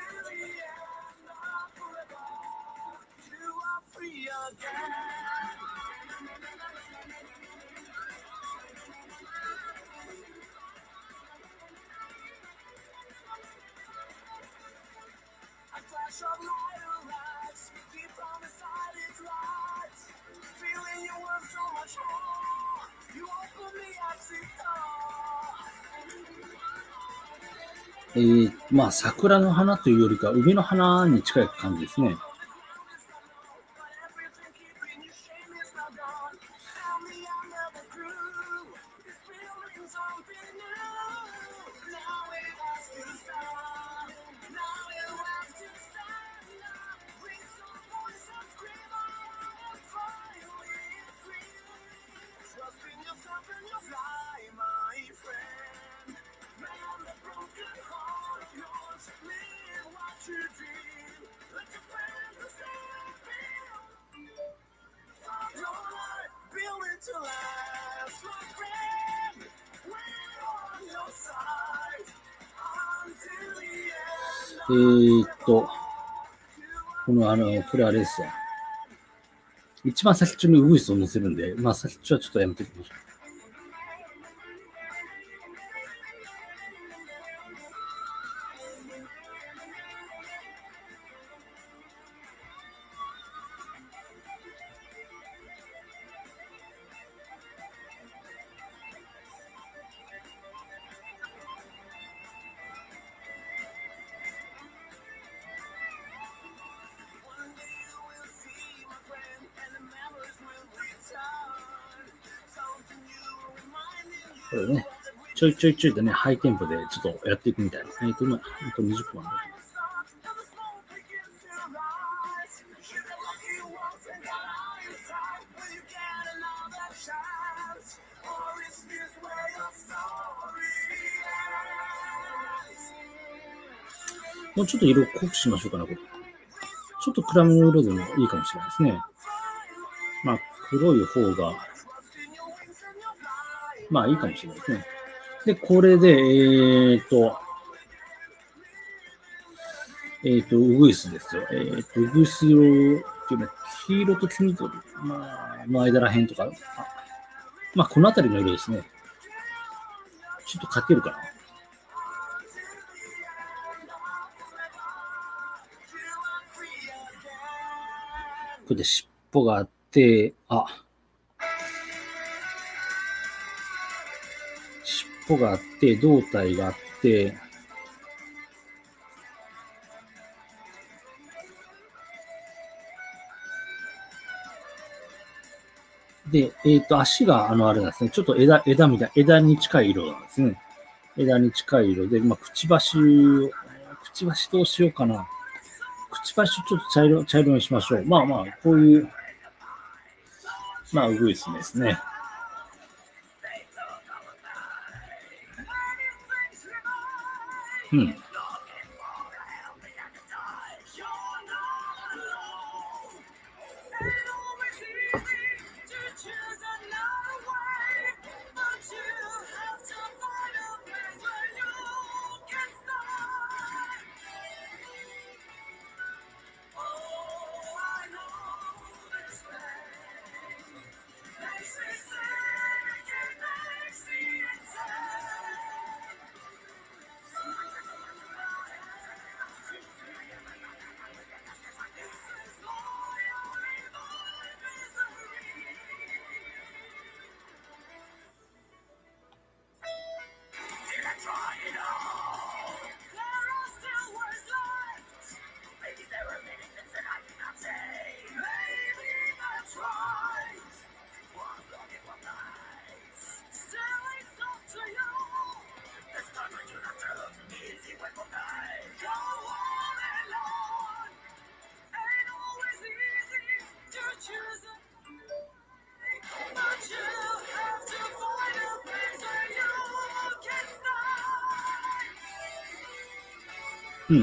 えー、まあ桜の花というよりか梅の花に近い感じですね。えーっと、このあの、これあれですよ。一番先っちょにウグイスを乗せるんで、まあ先っちょはちょっとやめておきましょう。これね、ちょいちょいちょいとね、ハイテンポでちょっとやっていくみたいな。えっと、今、あとにじゅっぷんある。もうちょっと色濃くしましょうかな、これ。ちょっと暗めの色でもいいかもしれないですね。まあ、黒い方が、まあいいかもしれないですね。で、これで、えーっと、 えっ、と、ウグイスですよ。えっ、と、ウグイス色っていうのは、黄色と黄緑、まあ、の間らへんとか、あまあ、この辺りの色ですね。ちょっとかけるかな。これで尻尾があって、あ、尻尾があって、胴体があって、で、えっ、と、足が、あの、あれなんですね。ちょっと枝、枝みたい、枝に近い色なんですね。枝に近い色で、まあ、くちばしを、くちばしどうしようかな。くちばしちょっと茶色、茶色にしましょう。まあまあ、こういう、まあ、ウグイスですね。うん。うん。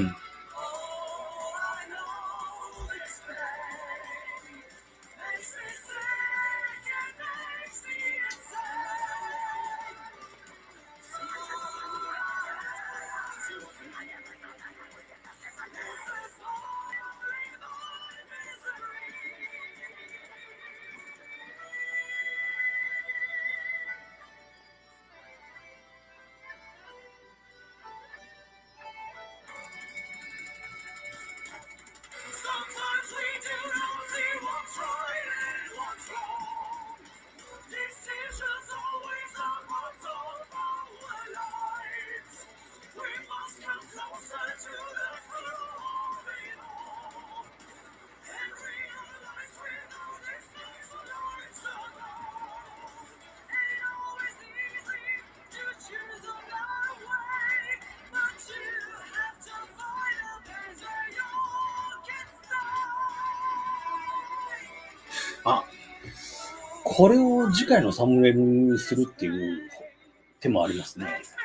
あ、これを次回のサムネイルにするっていう手もありますね。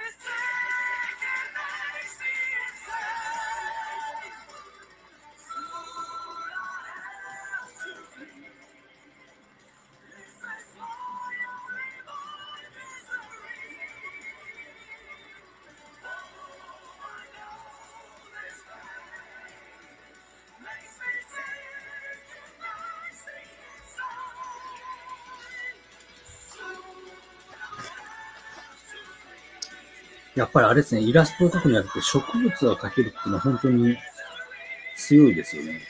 やっぱりあれですね、イラストを描くにあたって植物が描けるっていうのは本当に強いですよね。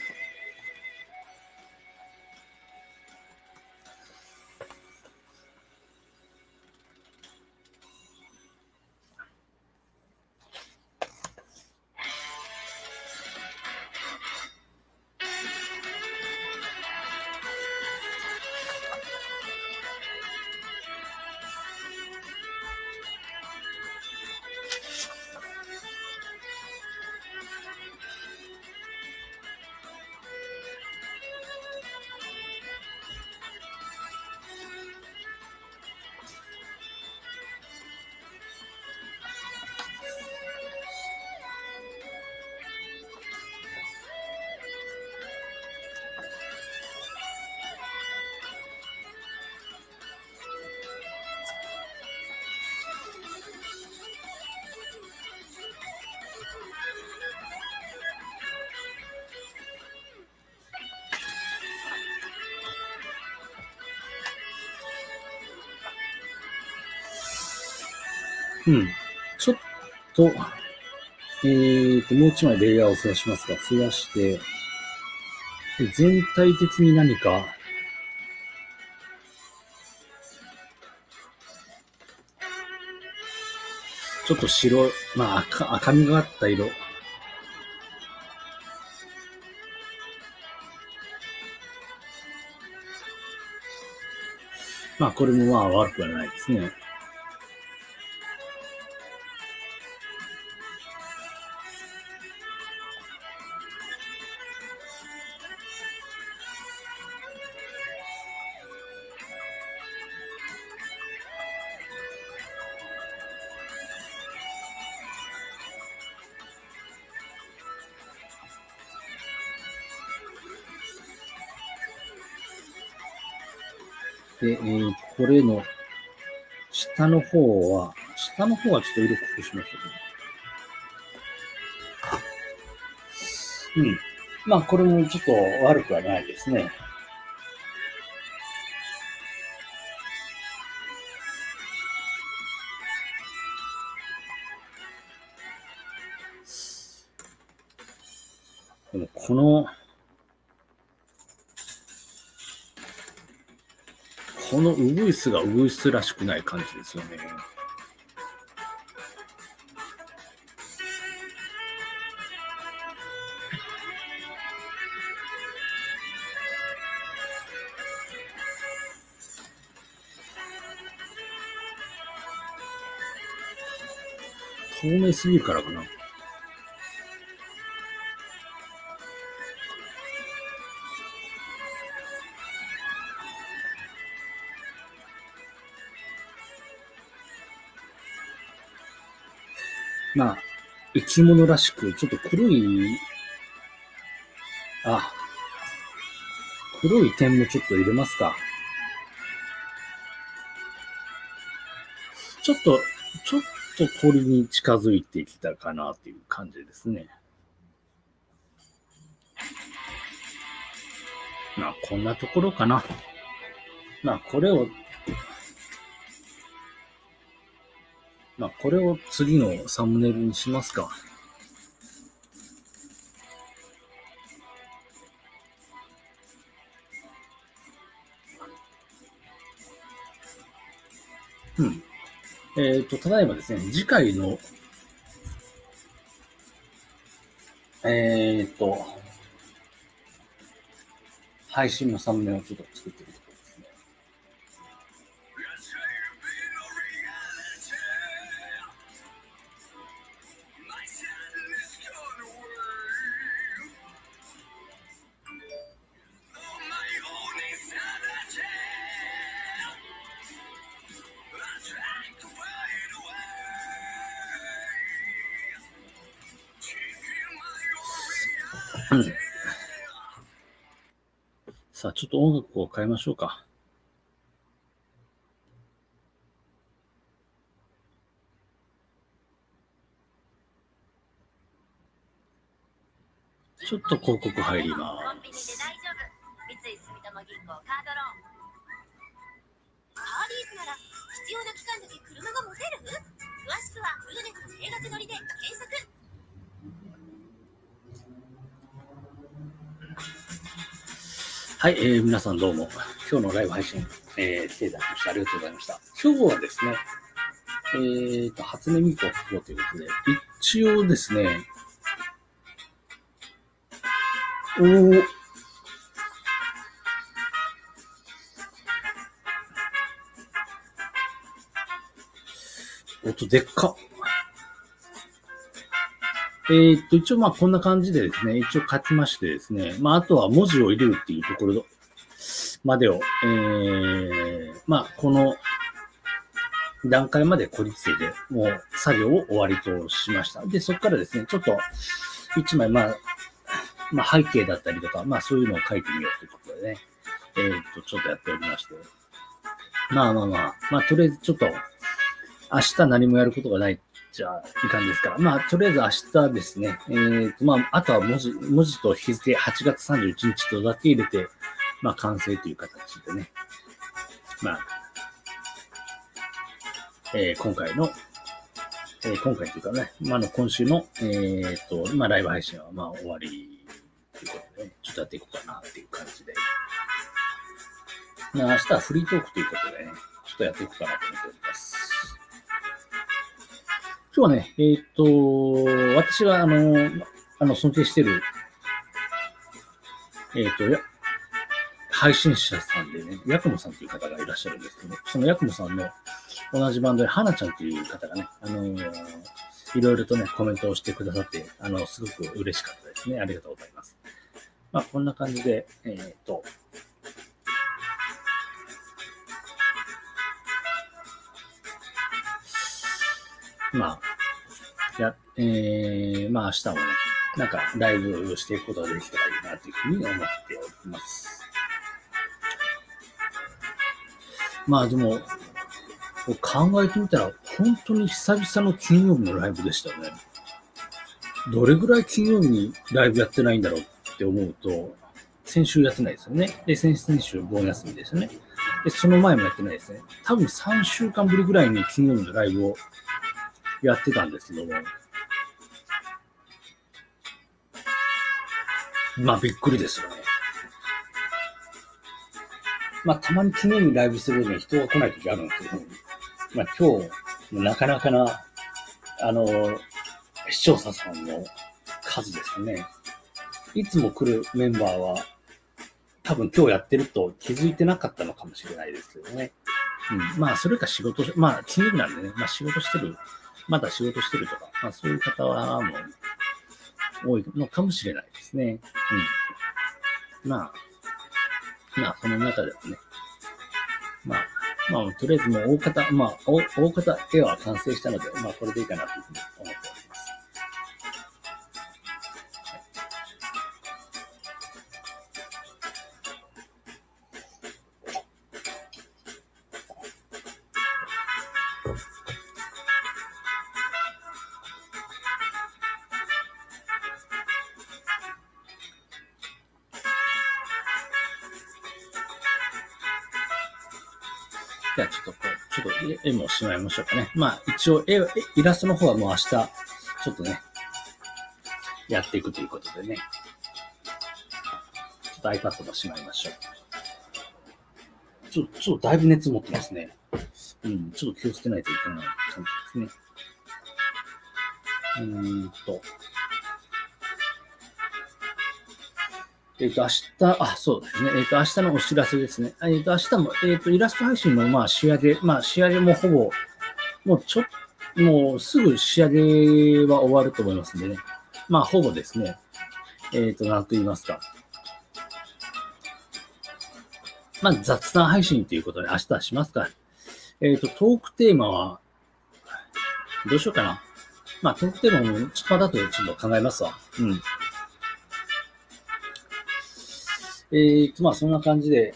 うん。ちょっと、えーと、もう一枚レイヤーを増やしますが、増やして、全体的に何か、ちょっと白、まあ赤、赤みがあった色。まあ、これもまあ悪くはないですね。で、えー、これの下の方は、下の方はちょっと色濃くしましたね。うん。まあ、これもちょっと悪くはないですね。でもこの、このウグイスがウグイスらしくない感じですよね。透明すぎるからかな。まあ、生き物らしく、ちょっと黒い、あ、黒い点もちょっと入れますか。ちょっと、ちょっと鳥に近づいてきたかなっていう感じですね。まあ、こんなところかな。まあ、これを、まあ、これを次のサムネイルにしますか。うん。えっと、ただいまですね、次回の、えっと、配信のサムネをちょっと作ってるところですね。うん。さあ、ちょっと音楽を変えましょうか。ちょっと広告入ります。パーディーズなら必要な期間だけ車が持てる？詳しくはウルネット定額乗りで検索。はい、えー、皆さんどうも。今日のライブ配信、えー、来ていただきましてありがとうございました。今日はですね、えーと、初音ミクを聞こうということで、一応ですね、おー、音でっか。えーと、一応まあこんな感じでですね、一応書きましてですね、まああとは文字を入れるっていうところまでを、えー、まあこの段階までこりつけて、もう作業を終わりとしました。で、そこからですね、ちょっと一枚、まあ、まあ背景だったりとか、まあそういうのを書いてみようということでね、えーと、ちょっとやっておりまして。まあまあまあ、まあとりあえずちょっと、明日何もやることがないじゃいかんですから、まあ、とりあえず明日ですね、えーと、まあ、あとは文字、文字と日付はちがつさんじゅういちにちとだけ入れて、まあ、完成という形でね、まあ、えー、今回のえー、今回というかね、まあ、の今週の、えー、っと、まあ、ライブ配信はまあ終わりということで、ね、ちょっとやっていこうかなっていう感じで。明日はフリートークということでね、ちょっとやっていこうかなと思っております。今日はね、えー、っと、私があの、あの尊敬している、えー、っと、や配信者さんでね、ヤクモさんという方がいらっしゃるんですけど、そのヤクモさんの同じバンドで、はなちゃんという方がね、あのー、いろいろとね、コメントをしてくださって、あの、すごく嬉しかったですね。ありがとうございます。まあ、こんな感じで、えー、っと、まあ、や、えー、まあ明日もね、なんかライブをしていくことができたらいいなというふうに思っております。まあでも、考えてみたら、本当に久々の金曜日のライブでしたよね。どれぐらい金曜日にライブやってないんだろうって思うと、先週やってないですよね。で、先々週盆休みですよね。で、その前もやってないですね。多分さんしゅうかんぶりぐらいに金曜日のライブをやってたんですけども、まあびっくりですよね。まあたまに金曜日にライブするのに人が来ない時あるんですけど、まあ今日、なかなかな、あの、視聴者さんの数ですね。いつも来るメンバーは、多分今日やってると気づいてなかったのかもしれないですけどね。うん、まあそれか仕事、まあ金曜日なんでね、まあ仕事してる、まだ仕事してるとか、まあそういう方はもう多いのかもしれないですね。うん。まあ、まあこの中ではね、まあ、まあとりあえずもう大方、まあ大大方絵は完成したので、まあこれでいいかなというふうに思っております。じゃあちょっとこう、ちょっと絵もしまいましょうかね。まあ一応絵、イラストの方はもう明日、ちょっとね、やっていくということでね。ちょっと iPad もしまいましょう。ちょっと、ちょっとだいぶ熱持ってますね。うん、ちょっと気をつけないといけない感じですね。うーんと。えっ、ー、と、明日、あ、そうですね。えっ、ー、と、明日のお知らせですね。えっ、ー、と、明日も、えっ、と、イラスト配信の、まあ、仕上げ、まあ、仕上げもほぼ、もうちょっと、もうすぐ仕上げは終わると思いますんでね。まあ、ほぼですね。えっ、と、なんと言いますか。まあ、雑談配信ということで、明日はしますか。えっ、と、トークテーマは、どうしようかな。まあ、トークテーマも、ちょっと後でちょっと考えますわ。うん。えーと、まあ、そんな感じで、えー、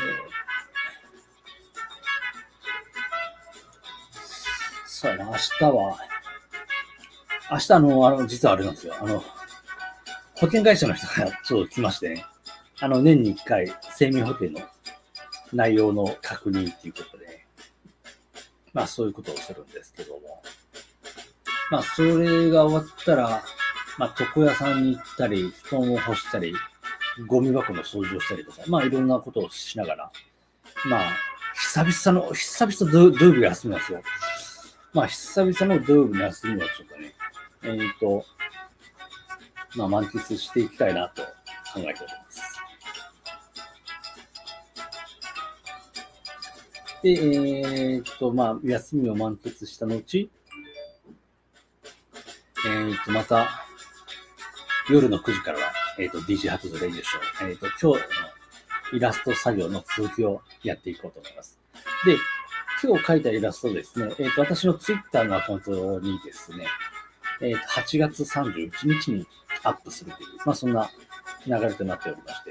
そうやな、明日は、明日あの、あの、実はあれなんですよ。あの、保険会社の人がちょっと来ましてね、あの、年に一回、生命保険の内容の確認ということで、まあ、そういうことをするんですけども、まあ、それが終わったら、まあ、床屋さんに行ったり、布団を干したり、ゴミ箱の掃除をしたりとか、まあいろんなことをしながら、まあ、久々の、久々土曜日が休みなんですよ。まあ久々の土曜日の休みをちょっとね、えっ、ー、と、まあ満喫していきたいなと考えております。で、えっ、ー、と、まあ休みを満喫した後、えっ、ー、と、また、夜のくじからは、えっ、ー、と、ディージェー ハトとレイディオショー、えっ、ー、と、今日のイラスト作業の続きをやっていこうと思います。で、今日描いたイラストですね、えっ、ー、と、私のツイッターのアカウントにですね、えっ、ー、と、はちがつさんじゅういちにちにアップするという、まあ、そんな流れとなっておりまして、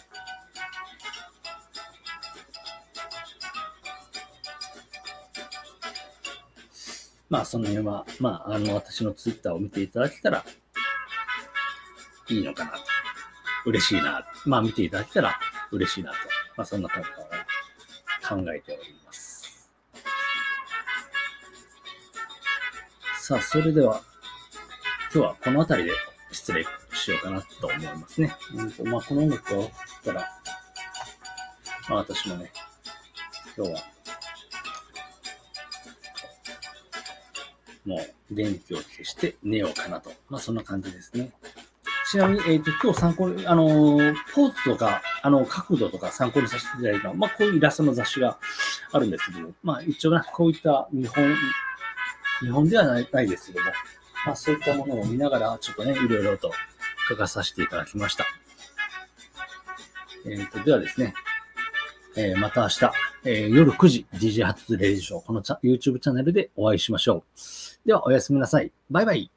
まあ、その辺は、まあ、あの、私のツイッターを見ていただけたらいいのかなと。嬉しいな。まあ、見ていただけたら嬉しいなと。まあ、そんなことを考えております。 さあ、それでは、今日はこの辺りで失礼しようかなと思いますね。うんとまあ、この音楽が終わったら、まあ、私もね、今日は、もう電気を消して寝ようかなと。まあ、そんな感じですね。ちなみに、えっ、と、今日参考に、あのー、ポーズとか、あの、角度とか参考にさせていただいたのは、まあ、こういうイラストの雑誌があるんですけども、まあ、一応ね、こういった日本、日本ではない、ないですけども、まあ、そういったものを見ながら、ちょっとね、いろいろと書かさせていただきました。えっ、と、ではですね、えー、また明日、えー、夜くじ、ディージェー ハトレディショー、このチャ YouTube チャンネルでお会いしましょう。では、おやすみなさい。バイバイ。